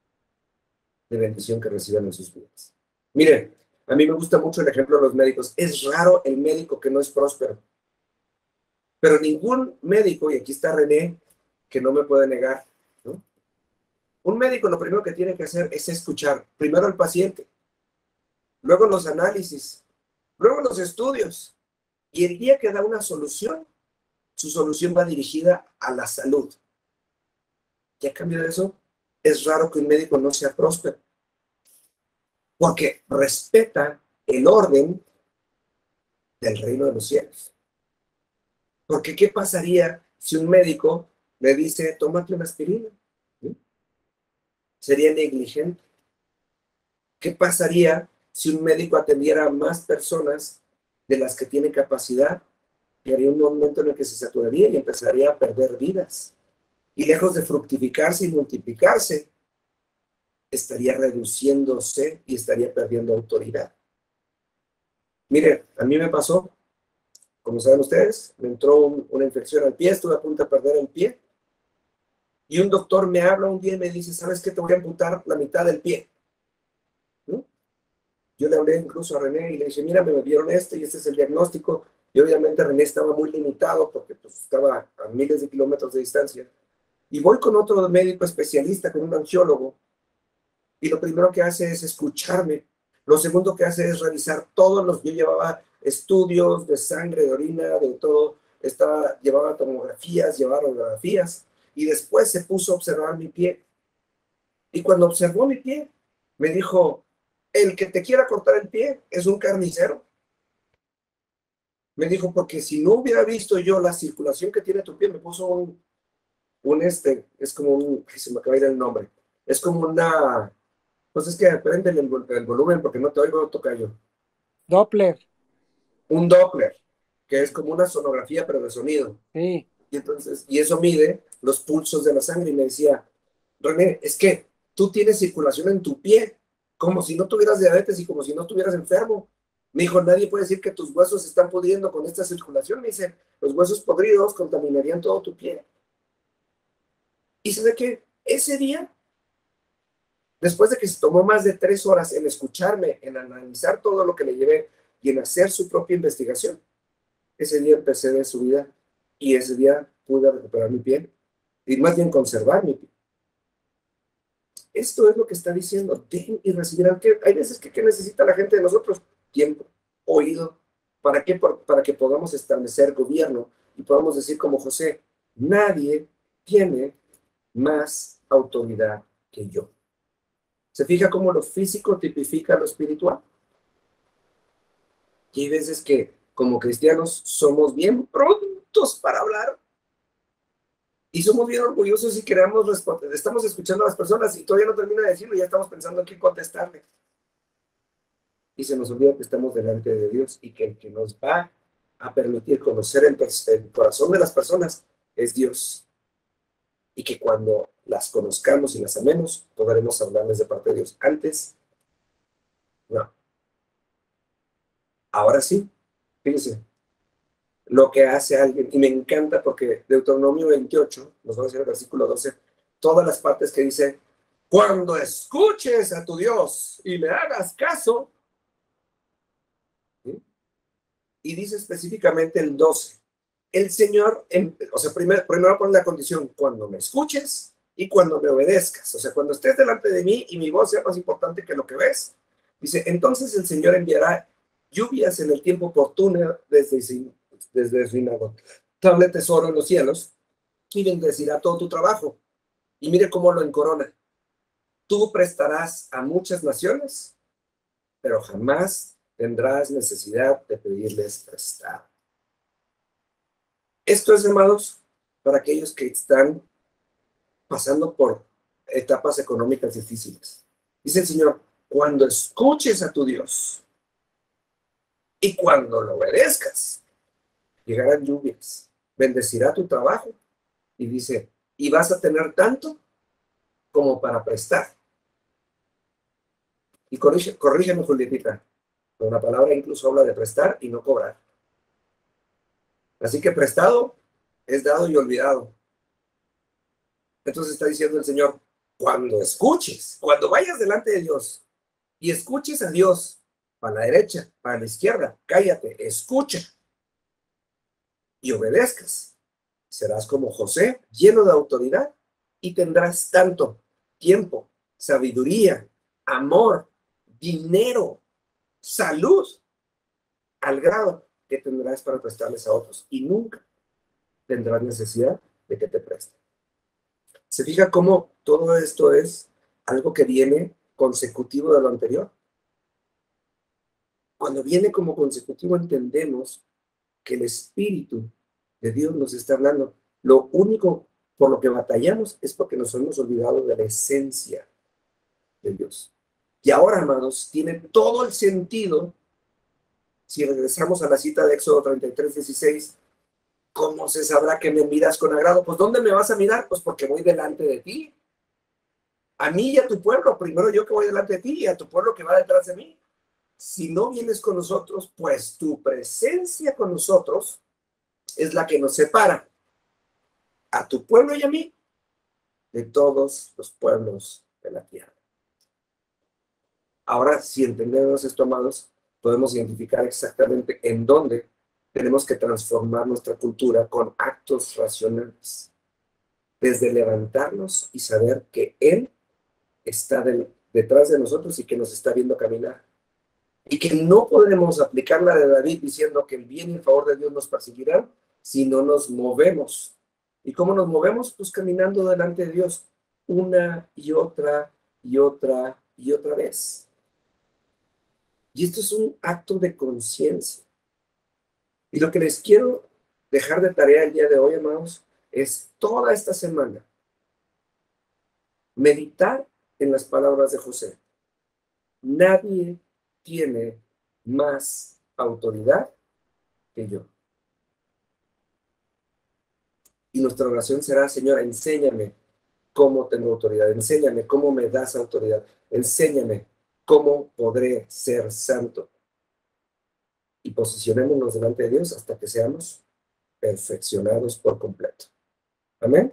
S1: de bendición que reciban en sus vidas. Miren, a mí me gusta mucho el ejemplo de los médicos. Es raro el médico que no es próspero. Pero ningún médico, y aquí está René, que no me puede negar, ¿no? Un médico lo primero que tiene que hacer es escuchar primero al paciente, luego los análisis, luego los estudios. Y el día que da una solución, su solución va dirigida a la salud. Y a cambio de eso, es raro que un médico no sea próspero. Porque respeta el orden del reino de los cielos. Porque ¿qué pasaría si un médico le dice, tómate una aspirina? ¿Sí? Sería negligente. ¿Qué pasaría si un médico atendiera a más personas de las que tiene capacidad? Llegaría un momento en el que se saturaría y empezaría a perder vidas. Y lejos de fructificarse y multiplicarse, estaría reduciéndose y estaría perdiendo autoridad. Miren, a mí me pasó, como saben ustedes, me entró un, una infección al pie, estuve a punto de perder el pie, y un doctor me habla un día y me dice, ¿sabes qué? Te voy a amputar la mitad del pie. ¿No? Yo le hablé incluso a René y le dije, mira, me dieron esto y este es el diagnóstico, y obviamente René estaba muy limitado porque pues, estaba a miles de kilómetros de distancia. Y voy con otro médico especialista, con un angiólogo, y lo primero que hace es escucharme. Lo segundo que hace es revisar todos los... Yo llevaba estudios de sangre, de orina, de todo. Estaba, llevaba tomografías, llevaba radiografías. Y después se puso a observar mi pie. Y cuando observó mi pie, me dijo, el que te quiera cortar el pie es un carnicero. Me dijo, porque si no hubiera visto yo la circulación que tiene tu pie, me puso un, un este, es como un, ay, se me acaba de ir el nombre, es como una, pues es que prende el, el volumen porque no te oigo, tocayo.
S5: Doppler.
S1: Un Doppler, que es como una sonografía, pero de sonido.
S5: Sí.
S1: Y entonces, y eso mide los pulsos de la sangre. Y me decía, René, es que tú tienes circulación en tu pie, como si no tuvieras diabetes y como si no estuvieras enfermo. Me dijo, nadie puede decir que tus huesos se están pudriendo con esta circulación. Me dice, los huesos podridos contaminarían todo tu pie. Y sabe que ese día, después de que se tomó más de tres horas en escucharme, en analizar todo lo que le llevé y en hacer su propia investigación, ese día empecé de su vida y ese día pude recuperar mi pie y más bien conservar mi pie. Esto es lo que está diciendo, den y recibirán. Que hay veces que ¿qué necesita la gente de nosotros? Tiempo, oído. ¿Para qué? Por, para que podamos establecer gobierno y podamos decir como José, nadie tiene más autoridad que yo. ¿Se fija cómo lo físico tipifica lo espiritual? Y hay veces que como cristianos somos bien prontos para hablar y somos bien orgullosos y queremos responder. Estamos escuchando a las personas y todavía no termina de decirlo y ya estamos pensando en qué contestarle. Y se nos olvida que estamos delante de Dios y que el que nos va a permitir conocer el, el corazón de las personas es Dios. Y que cuando las conozcamos y las amemos, podremos hablarles de parte de Dios. Antes, no. Ahora sí, fíjense, lo que hace alguien, y me encanta porque Deuteronomio veintiocho, nos va a decir el versículo doce, todas las partes que dice, cuando escuches a tu Dios y le hagas caso, ¿sí? Y dice específicamente el doce, el Señor, o sea, primero, primero pone la condición, cuando me escuches y cuando me obedezcas, o sea, cuando estés delante de mí y mi voz sea más importante que lo que ves, dice, entonces el Señor enviará lluvias en el tiempo oportuno desde, desde su inagotable tesoro en los cielos y bendecirá todo tu trabajo. Y mire cómo lo encorona. Tú prestarás a muchas naciones, pero jamás tendrás necesidad de pedirles prestado. Esto es, amados, para aquellos que están pasando por etapas económicas difíciles. Dice el Señor, cuando escuches a tu Dios y cuando lo obedezcas, llegarán lluvias, bendecirá tu trabajo y dice, y vas a tener tanto como para prestar. Y corrígeme, corrígeme Julietita, pero la palabra incluso habla de prestar y no cobrar. Así que prestado es dado y olvidado. Entonces está diciendo el Señor, cuando escuches, cuando vayas delante de Dios y escuches a Dios para la derecha, para la izquierda, cállate, escucha y obedezcas. Serás como José, lleno de autoridad y tendrás tanto tiempo, sabiduría, amor, dinero, salud, al grado que tendrás para prestarles a otros y nunca tendrás necesidad de que te presten. ¿Se fija cómo todo esto es algo que viene consecutivo de lo anterior? Cuando viene como consecutivo entendemos que el Espíritu de Dios nos está hablando. Lo único por lo que batallamos es porque nos hemos olvidado de la esencia de Dios. Y ahora, amados, tiene todo el sentido, si regresamos a la cita de Éxodo treinta y tres, dieciséis, ¿cómo se sabrá que me miras con agrado? Pues, ¿dónde me vas a mirar? Pues porque voy delante de ti. A mí y a tu pueblo, primero yo que voy delante de ti y a tu pueblo que va detrás de mí. Si no vienes con nosotros, pues tu presencia con nosotros es la que nos separa a tu pueblo y a mí de todos los pueblos de la tierra. Ahora, si entendemos esto, amados, podemos identificar exactamente en dónde tenemos que transformar nuestra cultura con actos racionales. Desde levantarnos y saber que Él está de, detrás de nosotros y que nos está viendo caminar. Y que no podremos aplicar la de David diciendo que el bien y el favor de Dios nos perseguirán si no nos movemos. ¿Y cómo nos movemos? Pues caminando delante de Dios una y otra y otra y otra vez. Y esto es un acto de conciencia. Y lo que les quiero dejar de tarea el día de hoy, amados, es toda esta semana meditar en las palabras de José. Nadie tiene más autoridad que yo. Y nuestra oración será, Señor, enséñame cómo tengo autoridad, enséñame cómo me das autoridad, enséñame cómo podré ser santo. Y posicionémonos delante de Dios hasta que seamos perfeccionados por completo. Amén.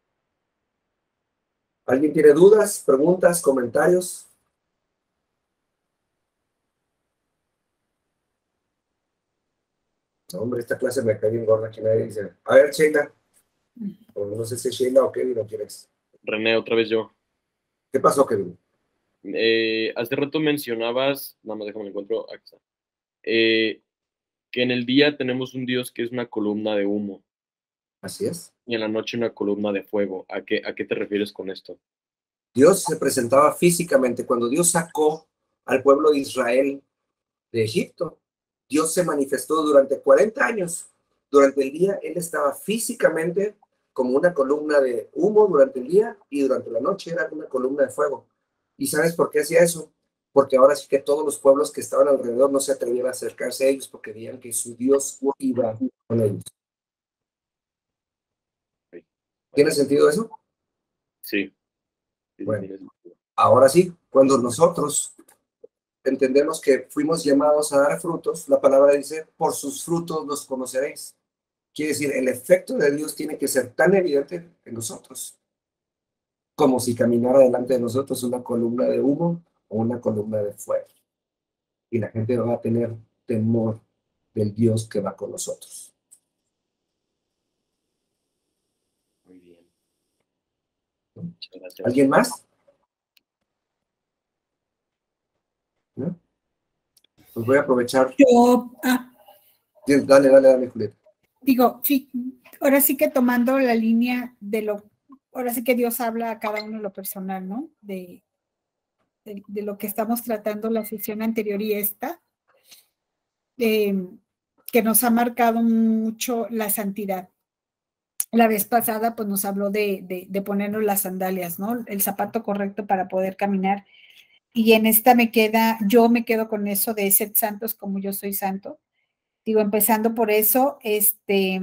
S1: ¿Alguien tiene dudas, preguntas, comentarios? No, hombre, esta clase me cae bien gorda. Aquí nadie dice, a ver, Sheila. O no sé si Sheila o Kevin o quién es.
S4: René, otra vez yo.
S1: ¿Qué pasó, Kevin?
S4: Eh, hace rato mencionabas, nada más déjame lo encuentro, aquí está. Eh, que en el día tenemos un Dios que es una columna de humo.
S1: Así es.
S4: Y en la noche una columna de fuego. ¿A qué, a qué te refieres con esto?
S1: Dios se presentaba físicamente. Cuando Dios sacó al pueblo de Israel de Egipto, Dios se manifestó durante cuarenta años. Durante el día, Él estaba físicamente como una columna de humo durante el día y durante la noche era una columna de fuego. ¿Y sabes por qué hacía eso? Porque ahora sí que todos los pueblos que estaban alrededor no se atrevían a acercarse a ellos porque veían que su Dios iba con ellos. ¿Tiene sentido eso?
S4: Sí. Sí,
S1: Bueno,
S4: tiene sentido.
S1: ahora sí, cuando nosotros entendemos que fuimos llamados a dar frutos, la palabra dice, por sus frutos los conoceréis. Quiere decir, el efecto de Dios tiene que ser tan evidente en nosotros, como si caminara delante de nosotros una columna de humo o una columna de fuego. Y la gente va a tener temor del Dios que va con nosotros.
S4: Muy bien. Muchas gracias.
S1: ¿Alguien más? ¿No? Pues voy a aprovechar.
S3: Yo, ah,
S1: Dale, dale, dale, Julieta.
S3: digo, sí, ahora sí que tomando la línea de lo, ahora sí que Dios habla a cada uno en lo personal, ¿no? De, de, de lo que estamos tratando la sesión anterior y esta, eh, que nos ha marcado mucho la santidad. La vez pasada, pues nos habló de, de, de ponernos las sandalias, ¿no? El zapato correcto para poder caminar. Y en esta me queda, yo me quedo con eso de sed santos como yo soy santo. Digo, empezando por eso, este,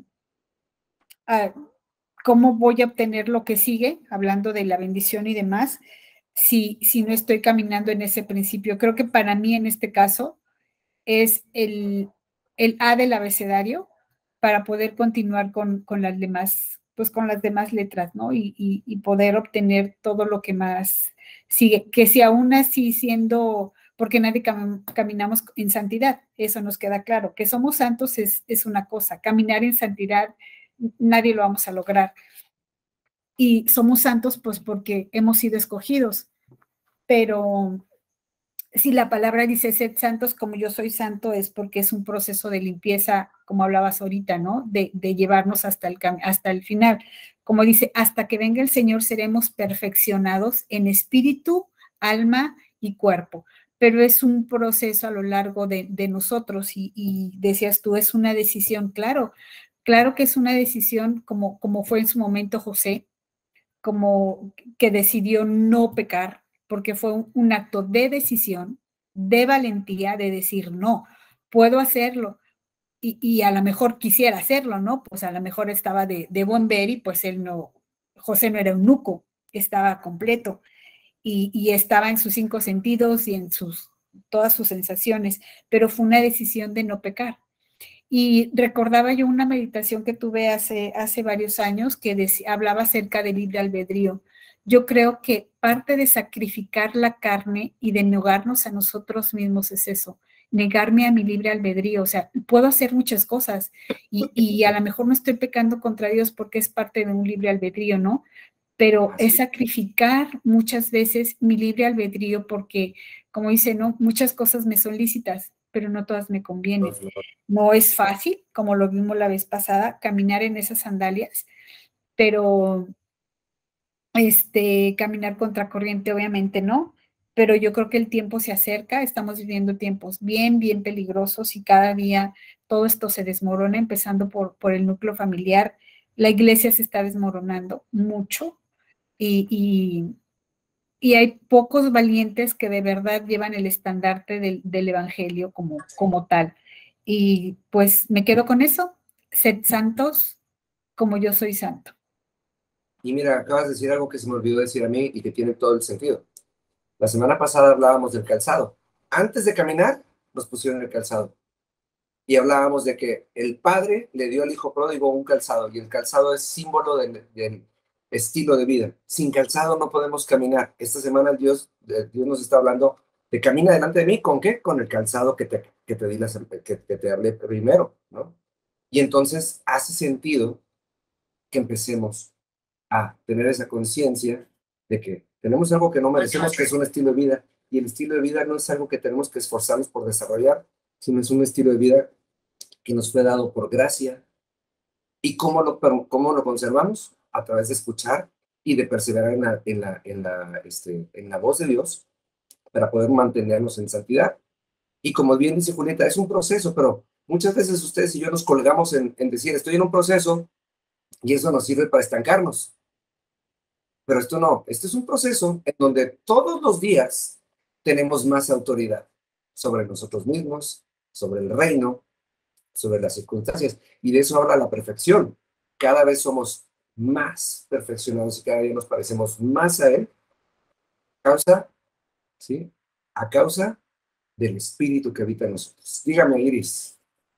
S3: ah, ¿cómo voy a obtener lo que sigue? Hablando de la bendición y demás, si, si no estoy caminando en ese principio. Creo que para mí en este caso es el, el A del abecedario para poder continuar con, con las demás, pues con las demás letras, ¿no? Y, y, y poder obtener todo lo que más sigue, que si aún así siendo, porque nadie cam, caminamos en santidad, eso nos queda claro, que somos santos es, es una cosa, caminar en santidad nadie lo vamos a lograr. Y somos santos pues porque hemos sido escogidos, pero si la palabra dice sed santos como yo soy santo es porque es un proceso de limpieza, como hablabas ahorita, ¿no? De, de llevarnos hasta el, hasta el final. Como dice, hasta que venga el Señor seremos perfeccionados en espíritu, alma y cuerpo. Pero es un proceso a lo largo de, de nosotros y, y decías tú, es una decisión, claro, claro que es una decisión como, como fue en su momento José, como que decidió no pecar, porque fue un, un acto de decisión, de valentía, de decir, no, puedo hacerlo. Y, y, a lo mejor quisiera hacerlo, ¿no? Pues a lo mejor estaba de, de buen ver y pues él no, José no era eunuco, estaba completo y, y estaba en sus cinco sentidos y en sus, todas sus sensaciones, pero fue una decisión de no pecar. Y recordaba yo una meditación que tuve hace, hace varios años que decía, hablaba acerca del libre albedrío. Yo creo que parte de sacrificar la carne y de negarnos a nosotros mismos es eso, negarme a mi libre albedrío. O sea, puedo hacer muchas cosas y, y a lo mejor no estoy pecando contra Dios porque es parte de un libre albedrío, ¿no? Pero es sacrificar muchas veces mi libre albedrío porque, como dice, ¿no? Muchas cosas me son lícitas, pero no todas me convienen. No es fácil, como lo vimos la vez pasada, caminar en esas sandalias, pero este, caminar contracorriente obviamente no. pero yo creo que el tiempo se acerca, estamos viviendo tiempos bien, bien peligrosos y cada día todo esto se desmorona, empezando por, por el núcleo familiar. La iglesia se está desmoronando mucho y, y, y hay pocos valientes que de verdad llevan el estandarte del, del evangelio como, como tal. Y pues me quedo con eso, sed santos como yo soy santo.
S1: Y mira, acabas de decir algo que se me olvidó decir a mí y que tiene todo el sentido. La semana pasada hablábamos del calzado. Antes de caminar, nos pusieron el calzado. Y hablábamos de que el padre le dio al hijo pródigo un calzado, y el calzado es símbolo del, del estilo de vida. Sin calzado no podemos caminar. Esta semana Dios, Dios nos está hablando de camina delante de mí, ¿con qué? Con el calzado que te, que te, di la, que, que te hablé primero, ¿no? Y entonces hace sentido que empecemos a tener esa conciencia de que tenemos algo que no merecemos, que es un estilo de vida, y el estilo de vida no es algo que tenemos que esforzarnos por desarrollar, sino es un estilo de vida que nos fue dado por gracia. ¿Y cómo lo, cómo lo conservamos? A través de escuchar y de perseverar en la, en la, en la, este, en la voz de Dios para poder mantenernos en santidad. Y como bien dice Julieta, es un proceso, pero muchas veces ustedes y yo nos colgamos en, en decir, estoy en un proceso, y eso nos sirve para estancarnos. Pero esto no, este es un proceso en donde todos los días tenemos más autoridad sobre nosotros mismos, sobre el reino, sobre las circunstancias, y de eso habla la perfección. Cada vez somos más perfeccionados y cada día nos parecemos más a Él, a causa, ¿sí? A causa del Espíritu que habita en nosotros. Dígame, Iris.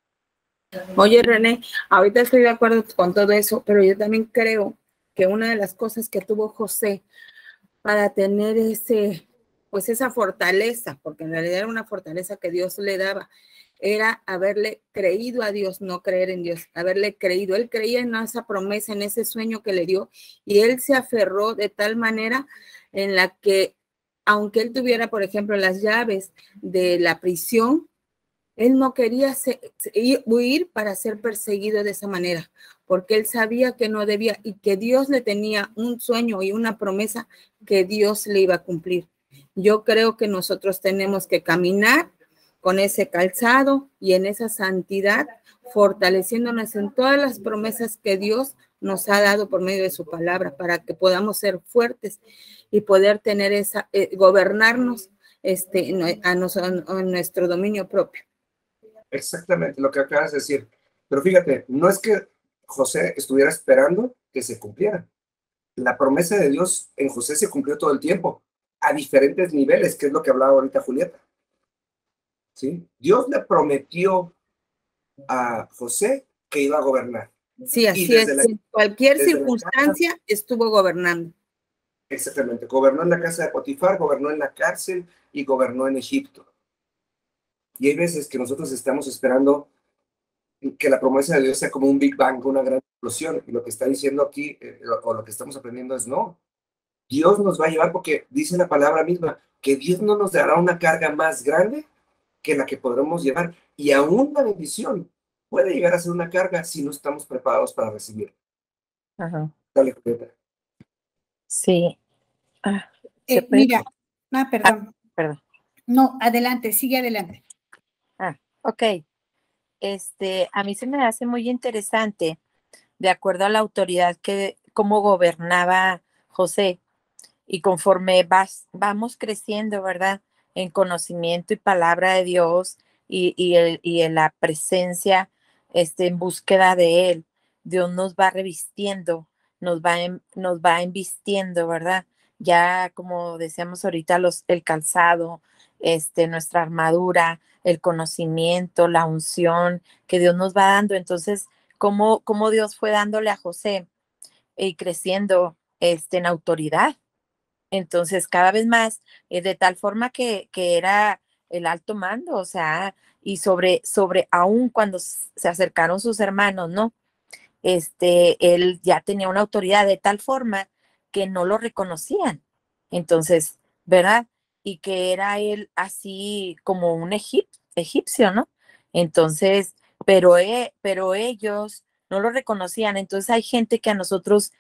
S5: Oye, René, ahorita estoy de acuerdo con todo eso, pero yo también creo que una de las cosas que tuvo José para tener ese, pues esa fortaleza, porque en realidad era una fortaleza que Dios le daba, era haberle creído a Dios, no creer en Dios, haberle creído. Él creía en esa promesa, en ese sueño que le dio, y él se aferró de tal manera en la que, aunque él tuviera, por ejemplo, las llaves de la prisión, él no quería ser, huir para ser perseguido de esa manera, porque él sabía que no debía y que Dios le tenía un sueño y una promesa que Dios le iba a cumplir. Yo creo que nosotros tenemos que caminar con ese calzado y en esa santidad, fortaleciéndonos en todas las promesas que Dios nos ha dado por medio de su palabra, para que podamos ser fuertes y poder tener esa, eh, gobernarnos este, a, nos, a nuestro dominio propio.
S1: Exactamente lo que acabas de decir. Pero fíjate, no es que José estuviera esperando que se cumpliera. La promesa de Dios en José se cumplió todo el tiempo, a diferentes niveles, que es lo que hablaba ahorita Julieta. ¿Sí? Dios le prometió a José que iba a gobernar.
S5: Sí, así es. La, en cualquier circunstancia casa, estuvo gobernando.
S1: Exactamente. Gobernó en la casa de Potifar, gobernó en la cárcel y gobernó en Egipto. Y hay veces que nosotros estamos esperando que la promesa de Dios sea como un Big Bang, una gran explosión. Y lo que está diciendo aquí, eh, o lo que estamos aprendiendo es no. Dios nos va a llevar porque dice la palabra misma, que Dios no nos dará una carga más grande que la que podremos llevar. Y aún la bendición puede llegar a ser una carga si no estamos preparados para recibir.
S6: Ajá.
S1: Dale, Julieta.
S6: Sí. Ah,
S3: eh, mira, ah, perdón.
S6: Ah, perdón.
S3: No, adelante, sigue adelante.
S6: Ah, ok. Este, a mí se me hace muy interesante, de acuerdo a la autoridad que, cómo gobernaba José, y conforme vas, vamos creciendo, ¿verdad? En conocimiento y palabra de Dios y, y, el, y en la presencia, este, en búsqueda de Él, Dios nos va revistiendo, nos va, en, nos va invistiendo, ¿verdad? Ya como decíamos ahorita, los, el calzado, este, nuestra armadura, el conocimiento, la unción que Dios nos va dando. Entonces, ¿cómo, cómo Dios fue dándole a José y creciendo este, en autoridad? Entonces, cada vez más, eh, de tal forma que, que era el alto mando, o sea, y sobre, sobre aún cuando se acercaron sus hermanos, ¿no? Este, él ya tenía una autoridad de tal forma que no lo reconocían. Entonces, ¿verdad? Y que era él así como un egip, egipcio, ¿no? Entonces, pero, eh, pero ellos no lo reconocían. Entonces hay gente que a nosotros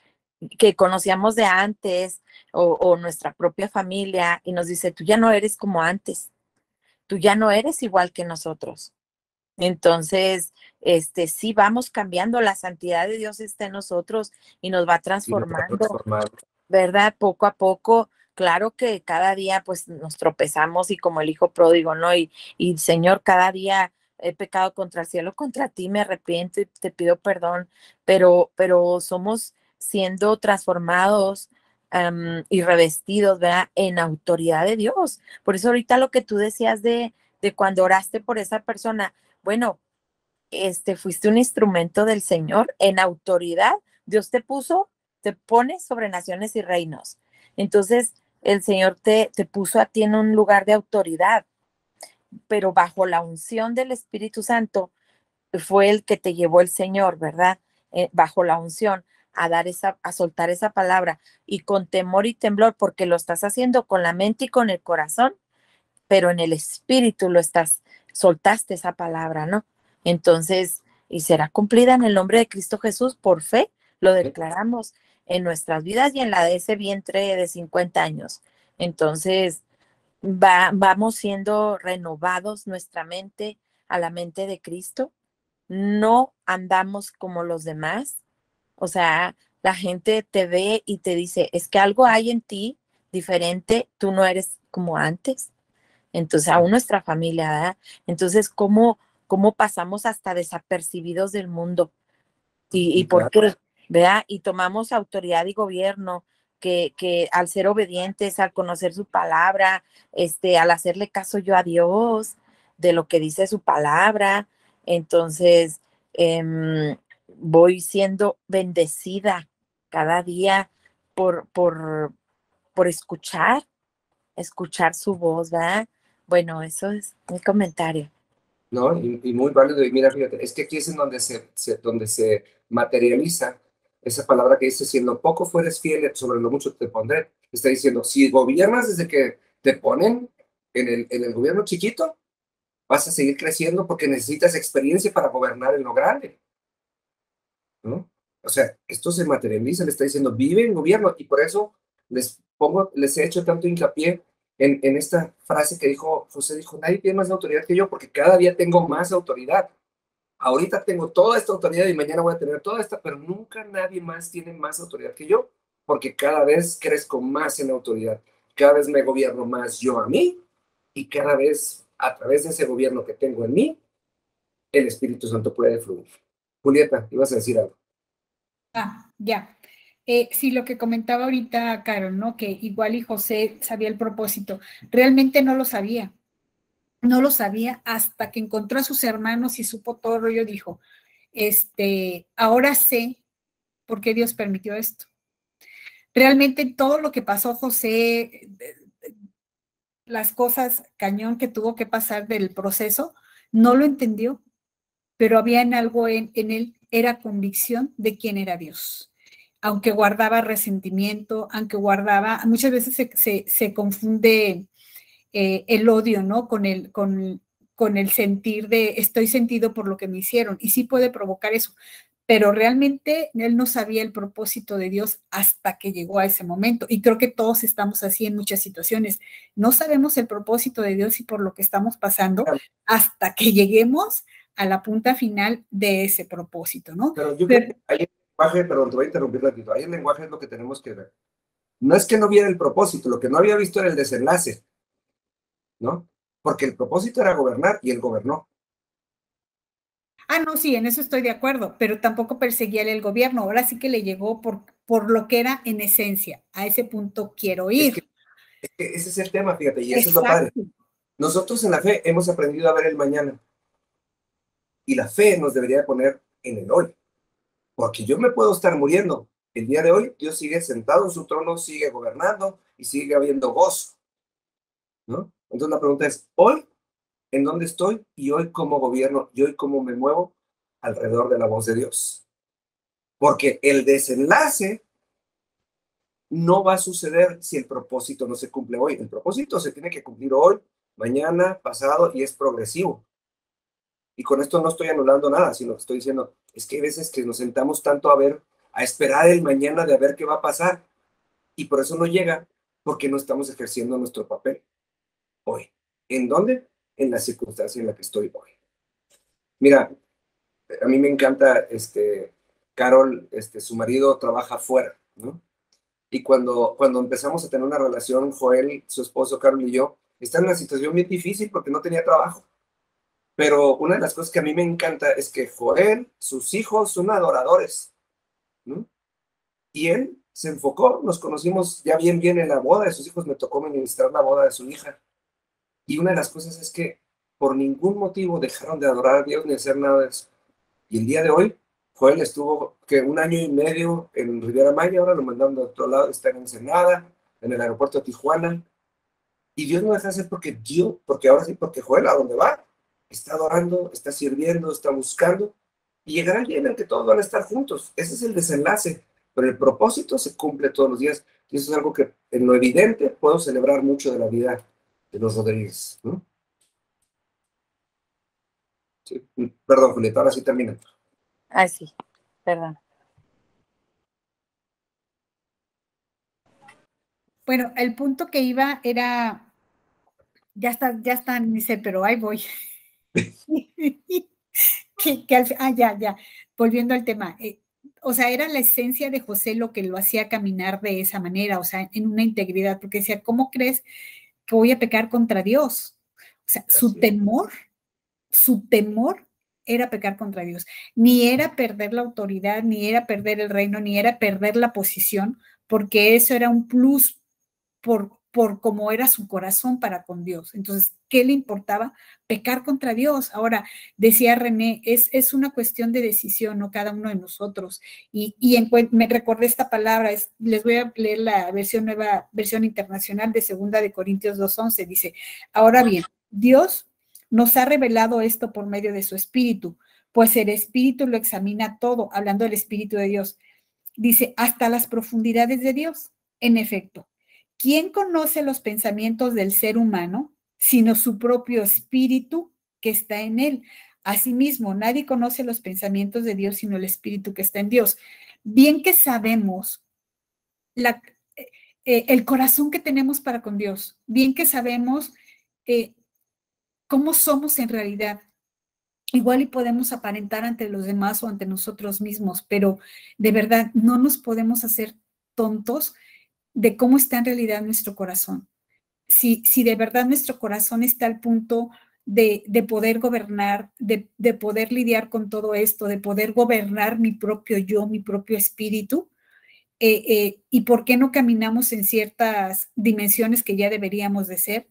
S6: que conocíamos de antes o, o nuestra propia familia y nos dice, tú ya no eres como antes, tú ya no eres igual que nosotros. Entonces, este, sí vamos cambiando, la santidad de Dios está en nosotros y nos va transformando, ¿verdad? Poco a poco. Claro que cada día pues nos tropezamos y como el hijo pródigo, ¿no? Y, y Señor, cada día he pecado contra el cielo, contra ti, me arrepiento y te pido perdón, pero, pero somos siendo transformados um, y revestidos, ¿verdad? En autoridad de Dios. Por eso ahorita lo que tú decías de, de cuando oraste por esa persona, bueno, este, fuiste un instrumento del Señor en autoridad. Dios te puso, te pone sobre naciones y reinos. Entonces, el Señor te, te puso a ti en un lugar de autoridad, pero bajo la unción del Espíritu Santo fue el que te llevó el Señor, ¿verdad? Eh, bajo la unción a dar esa, a soltar esa palabra y con temor y temblor, porque lo estás haciendo con la mente y con el corazón, pero en el Espíritu lo estás, soltaste esa palabra, ¿no? Entonces, y será cumplida en el nombre de Cristo Jesús por fe, lo declaramos en nuestras vidas y en la de ese vientre de cincuenta años. Entonces, va, vamos siendo renovados nuestra mente a la mente de Cristo. No andamos como los demás. O sea, la gente te ve y te dice, es que algo hay en ti diferente, tú no eres como antes. Entonces, aún nuestra familia, ¿verdad? Entonces, ¿cómo, cómo pasamos hasta desapercibidos del mundo? ¿Y, y por qué? ¿Verdad? Y tomamos autoridad y gobierno que, que al ser obedientes, al conocer su palabra, este, al hacerle caso yo a Dios, de lo que dice su palabra, entonces eh, voy siendo bendecida cada día por, por, por escuchar, escuchar su voz, ¿verdad? Bueno, eso es mi comentario.
S1: ¿No? Y, y muy válido. Y mira, fíjate, es que aquí es en donde se, se, donde se materializa esa palabra que dice, si en lo poco fueres fiel, sobre lo mucho te pondré. Está diciendo, si gobiernas desde que te ponen en el, en el gobierno chiquito, vas a seguir creciendo porque necesitas experiencia para gobernar en lo grande, ¿no? O sea, esto se materializa, le está diciendo, vive en gobierno, y por eso les pongo, les he hecho tanto hincapié en, en esta frase que dijo José, dijo, nadie tiene más autoridad que yo, porque cada día tengo más autoridad. Ahorita tengo toda esta autoridad y mañana voy a tener toda esta, pero nunca nadie más tiene más autoridad que yo, porque cada vez crezco más en autoridad, cada vez me gobierno más yo a mí, y cada vez a través de ese gobierno que tengo en mí, el Espíritu Santo puede fluir. Julieta, ibas a decir algo.
S3: Ah, ya. Eh, sí, lo que comentaba ahorita Carol, ¿no? Que igual y José sabía el propósito. Realmente no lo sabía. No lo sabía hasta que encontró a sus hermanos y supo todo el rollo. Dijo, este, ahora sé por qué Dios permitió esto. Realmente todo lo que pasó José, las cosas cañón que tuvo que pasar del proceso, no lo entendió, pero había en algo en, en él, era convicción de quién era Dios. Aunque guardaba resentimiento, aunque guardaba, muchas veces se, se, se confunde eh, el odio, ¿no? Con el, con, con el sentir de estoy sentido por lo que me hicieron, y sí puede provocar eso, pero realmente él no sabía el propósito de Dios hasta que llegó a ese momento, y creo que todos estamos así en muchas situaciones, no sabemos el propósito de Dios y por lo que estamos pasando hasta que lleguemos a la punta final de ese propósito, ¿no?
S1: Pero yo creo que hay el lenguaje, perdón, te voy a interrumpir un ratito, ahí el lenguaje es lo que tenemos que ver. No es que no viera el propósito, lo que no había visto era el desenlace, ¿no? Porque el propósito era gobernar y él gobernó.
S3: Ah, no, sí, en eso estoy de acuerdo, pero tampoco perseguía el gobierno, ahora sí que le llegó por, por lo que era en esencia, a ese punto quiero ir.
S1: Es que, es que ese es el tema, fíjate, y eso Exacto. es lo padre. Nosotros en la fe hemos aprendido a ver el mañana, y la fe nos debería poner en el hoy, porque yo me puedo estar muriendo. El día de hoy, Dios sigue sentado en su trono, sigue gobernando y sigue habiendo gozo, ¿no? Entonces la pregunta es, ¿hoy en dónde estoy y hoy cómo gobierno y hoy cómo me muevo alrededor de la voz de Dios? Porque el desenlace no va a suceder si el propósito no se cumple hoy. El propósito se tiene que cumplir hoy, mañana, pasado, y es progresivo. Y con esto no estoy anulando nada, sino que estoy diciendo, es que hay veces que nos sentamos tanto a ver a esperar el mañana de a ver qué va a pasar. Y por eso no llega, porque no estamos ejerciendo nuestro papel hoy. ¿En dónde? En la circunstancia en la que estoy hoy. Mira, a mí me encanta, este, Carol, este, su marido trabaja afuera, ¿no? Y cuando, cuando empezamos a tener una relación, Joel, su esposo, Carol y yo, está en una situación bien difícil porque no tenía trabajo. Pero una de las cosas que a mí me encanta es que Joel, sus hijos son adoradores, ¿no? Y él se enfocó, nos conocimos ya bien, bien en la boda de sus hijos, me tocó ministrar la boda de su hija. Y una de las cosas es que por ningún motivo dejaron de adorar a Dios ni hacer nada de eso. Y el día de hoy, Joel estuvo que un año y medio en Riviera Maya, ahora lo mandaron de otro lado, está en Ensenada, en el aeropuerto de Tijuana. Y Dios no deja de hacer porque Dios, porque ahora sí, porque Joel a donde va, está adorando, está sirviendo, está buscando. Y llegará el día en el que todos van a estar juntos. Ese es el desenlace. Pero el propósito se cumple todos los días. Y eso es algo que en lo evidente puedo celebrar mucho de la vida de los Rodríguez, ¿no? Sí. Perdón, Julieta, ahora sí termina.
S6: Ah, sí, perdón.
S3: Bueno, el punto que iba era, ya está, ya está, dice, pero ahí voy. que, que al, ah, ya, ya, volviendo al tema. Eh, o sea, era la esencia de José lo que lo hacía caminar de esa manera, o sea, en una integridad, porque decía, ¿cómo crees que voy a pecar contra Dios? O sea, su temor, su temor era pecar contra Dios. Ni era perder la autoridad, ni era perder el reino, ni era perder la posición, porque eso era un plus por, por cómo era su corazón para con Dios. Entonces, ¿qué le importaba? Pecar contra Dios. Ahora, decía René, es, es una cuestión de decisión, ¿no? Cada uno de nosotros. Y, y en, me recordé esta palabra, es, les voy a leer la versión nueva, versión internacional de segunda de Corintios dos once, dice, ahora bien, Dios nos ha revelado esto por medio de su Espíritu, pues el Espíritu lo examina todo, hablando del Espíritu de Dios. Dice, hasta las profundidades de Dios. En efecto, ¿quién conoce los pensamientos del ser humano sino su propio espíritu que está en él? Asimismo, nadie conoce los pensamientos de Dios sino el espíritu que está en Dios. Bien que sabemos la, eh, el corazón que tenemos para con Dios, bien que sabemos eh, cómo somos en realidad. Igual y podemos aparentar ante los demás o ante nosotros mismos, pero de verdad no nos podemos hacer tontos de cómo está en realidad nuestro corazón. Si, si de verdad nuestro corazón está al punto de, de poder gobernar, de, de poder lidiar con todo esto, de poder gobernar mi propio yo, mi propio espíritu, eh, eh, y por qué no caminamos en ciertas dimensiones que ya deberíamos de ser.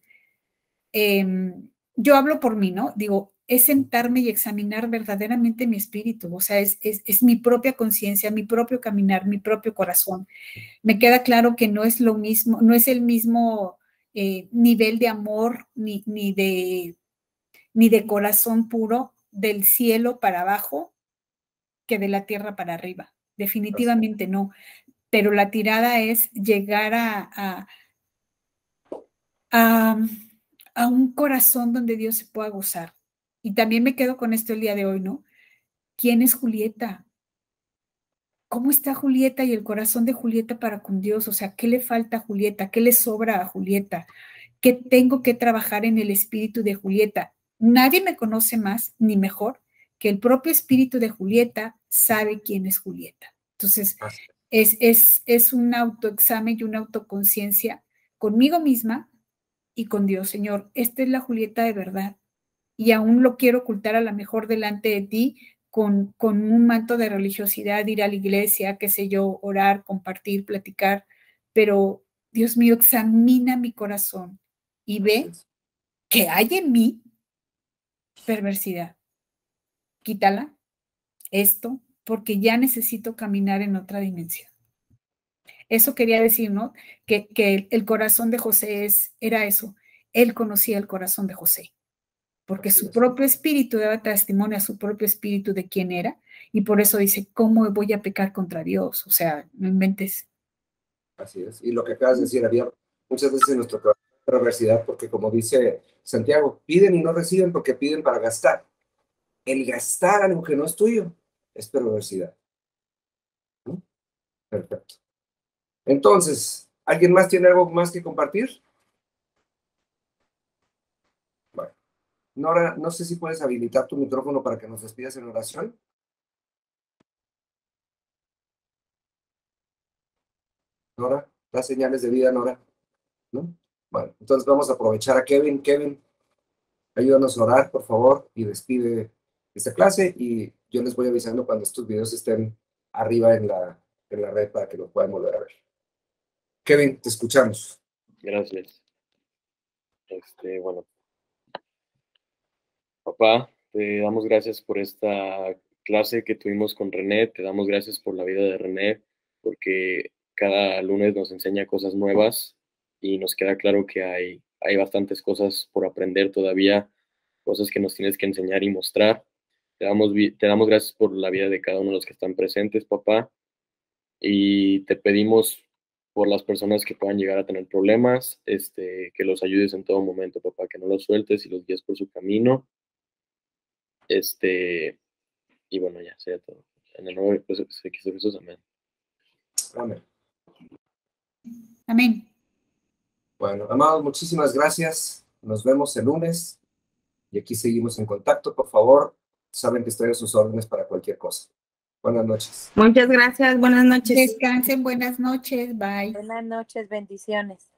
S3: Eh, yo hablo por mí, ¿no? Digo, es sentarme y examinar verdaderamente mi espíritu, o sea, es, es, es mi propia conciencia, mi propio caminar, mi propio corazón. Me queda claro que no es lo mismo, no es el mismo eh, nivel de amor ni, ni, de, ni de corazón puro del cielo para abajo que de la tierra para arriba. Definitivamente no. Pero la tirada es llegar a, a, a, a un corazón donde Dios se pueda gozar. Y también me quedo con esto el día de hoy, ¿no? ¿Quién es Julieta? ¿Cómo está Julieta y el corazón de Julieta para con Dios? O sea, ¿qué le falta a Julieta? ¿Qué le sobra a Julieta? ¿Qué tengo que trabajar en el espíritu de Julieta? Nadie me conoce más ni mejor que el propio espíritu de Julieta sabe quién es Julieta. Entonces, es, es, es un autoexamen y una autoconciencia conmigo misma y con Dios. Señor, esta es la Julieta de verdad y aún lo quiero ocultar a lo mejor delante de ti con, con un manto de religiosidad, ir a la iglesia, qué sé yo, orar, compartir, platicar, pero Dios mío, examina mi corazón y ve que hay en mí perversidad. Quítala, esto, porque ya necesito caminar en otra dimensión. Eso quería decir, ¿no? Que, que el corazón de José es, era eso. Él conocía el corazón de José, porque su propio espíritu daba testimonio a su propio espíritu de quién era, y por eso dice, ¿cómo voy a pecar contra Dios? O sea, no inventes.
S1: Así es. Y lo que acabas de decir, había muchas veces en nuestro corazón perversidad, porque como dice Santiago, piden y no reciben porque piden para gastar. El gastar algo que no es tuyo es perversidad, ¿no? Perfecto. Entonces, ¿alguien más tiene algo más que compartir? Bueno, Nora, no sé si puedes habilitar tu micrófono para que nos despidas en oración. Nora, da señales de vida, Nora, ¿no? Bueno, entonces vamos a aprovechar a Kevin. Kevin, ayúdanos a orar, por favor, y despide esta clase, y yo les voy avisando cuando estos videos estén arriba en la, en la red para que los puedan volver a ver. Kevin, te escuchamos.
S4: Gracias. Este, bueno. Papá, te damos gracias por esta clase que tuvimos con René, te damos gracias por la vida de René, porque cada lunes nos enseña cosas nuevas y nos queda claro que hay, hay bastantes cosas por aprender todavía, cosas que nos tienes que enseñar y mostrar. Te damos, te damos gracias por la vida de cada uno de los que están presentes, papá, y te pedimos por las personas que puedan llegar a tener problemas, este, que los ayudes en todo momento, papá, que no los sueltes y los guíes por su camino. Este, y bueno, ya sería todo. En el nombre de Jesús, amén.
S1: Amén.
S3: Amén.
S1: Bueno, amados, muchísimas gracias. Nos vemos el lunes y aquí seguimos en contacto. Por favor, saben que estoy a sus órdenes para cualquier cosa. Buenas noches.
S5: Muchas gracias, buenas noches.
S3: Descansen, buenas noches, bye.
S6: Buenas noches, bendiciones.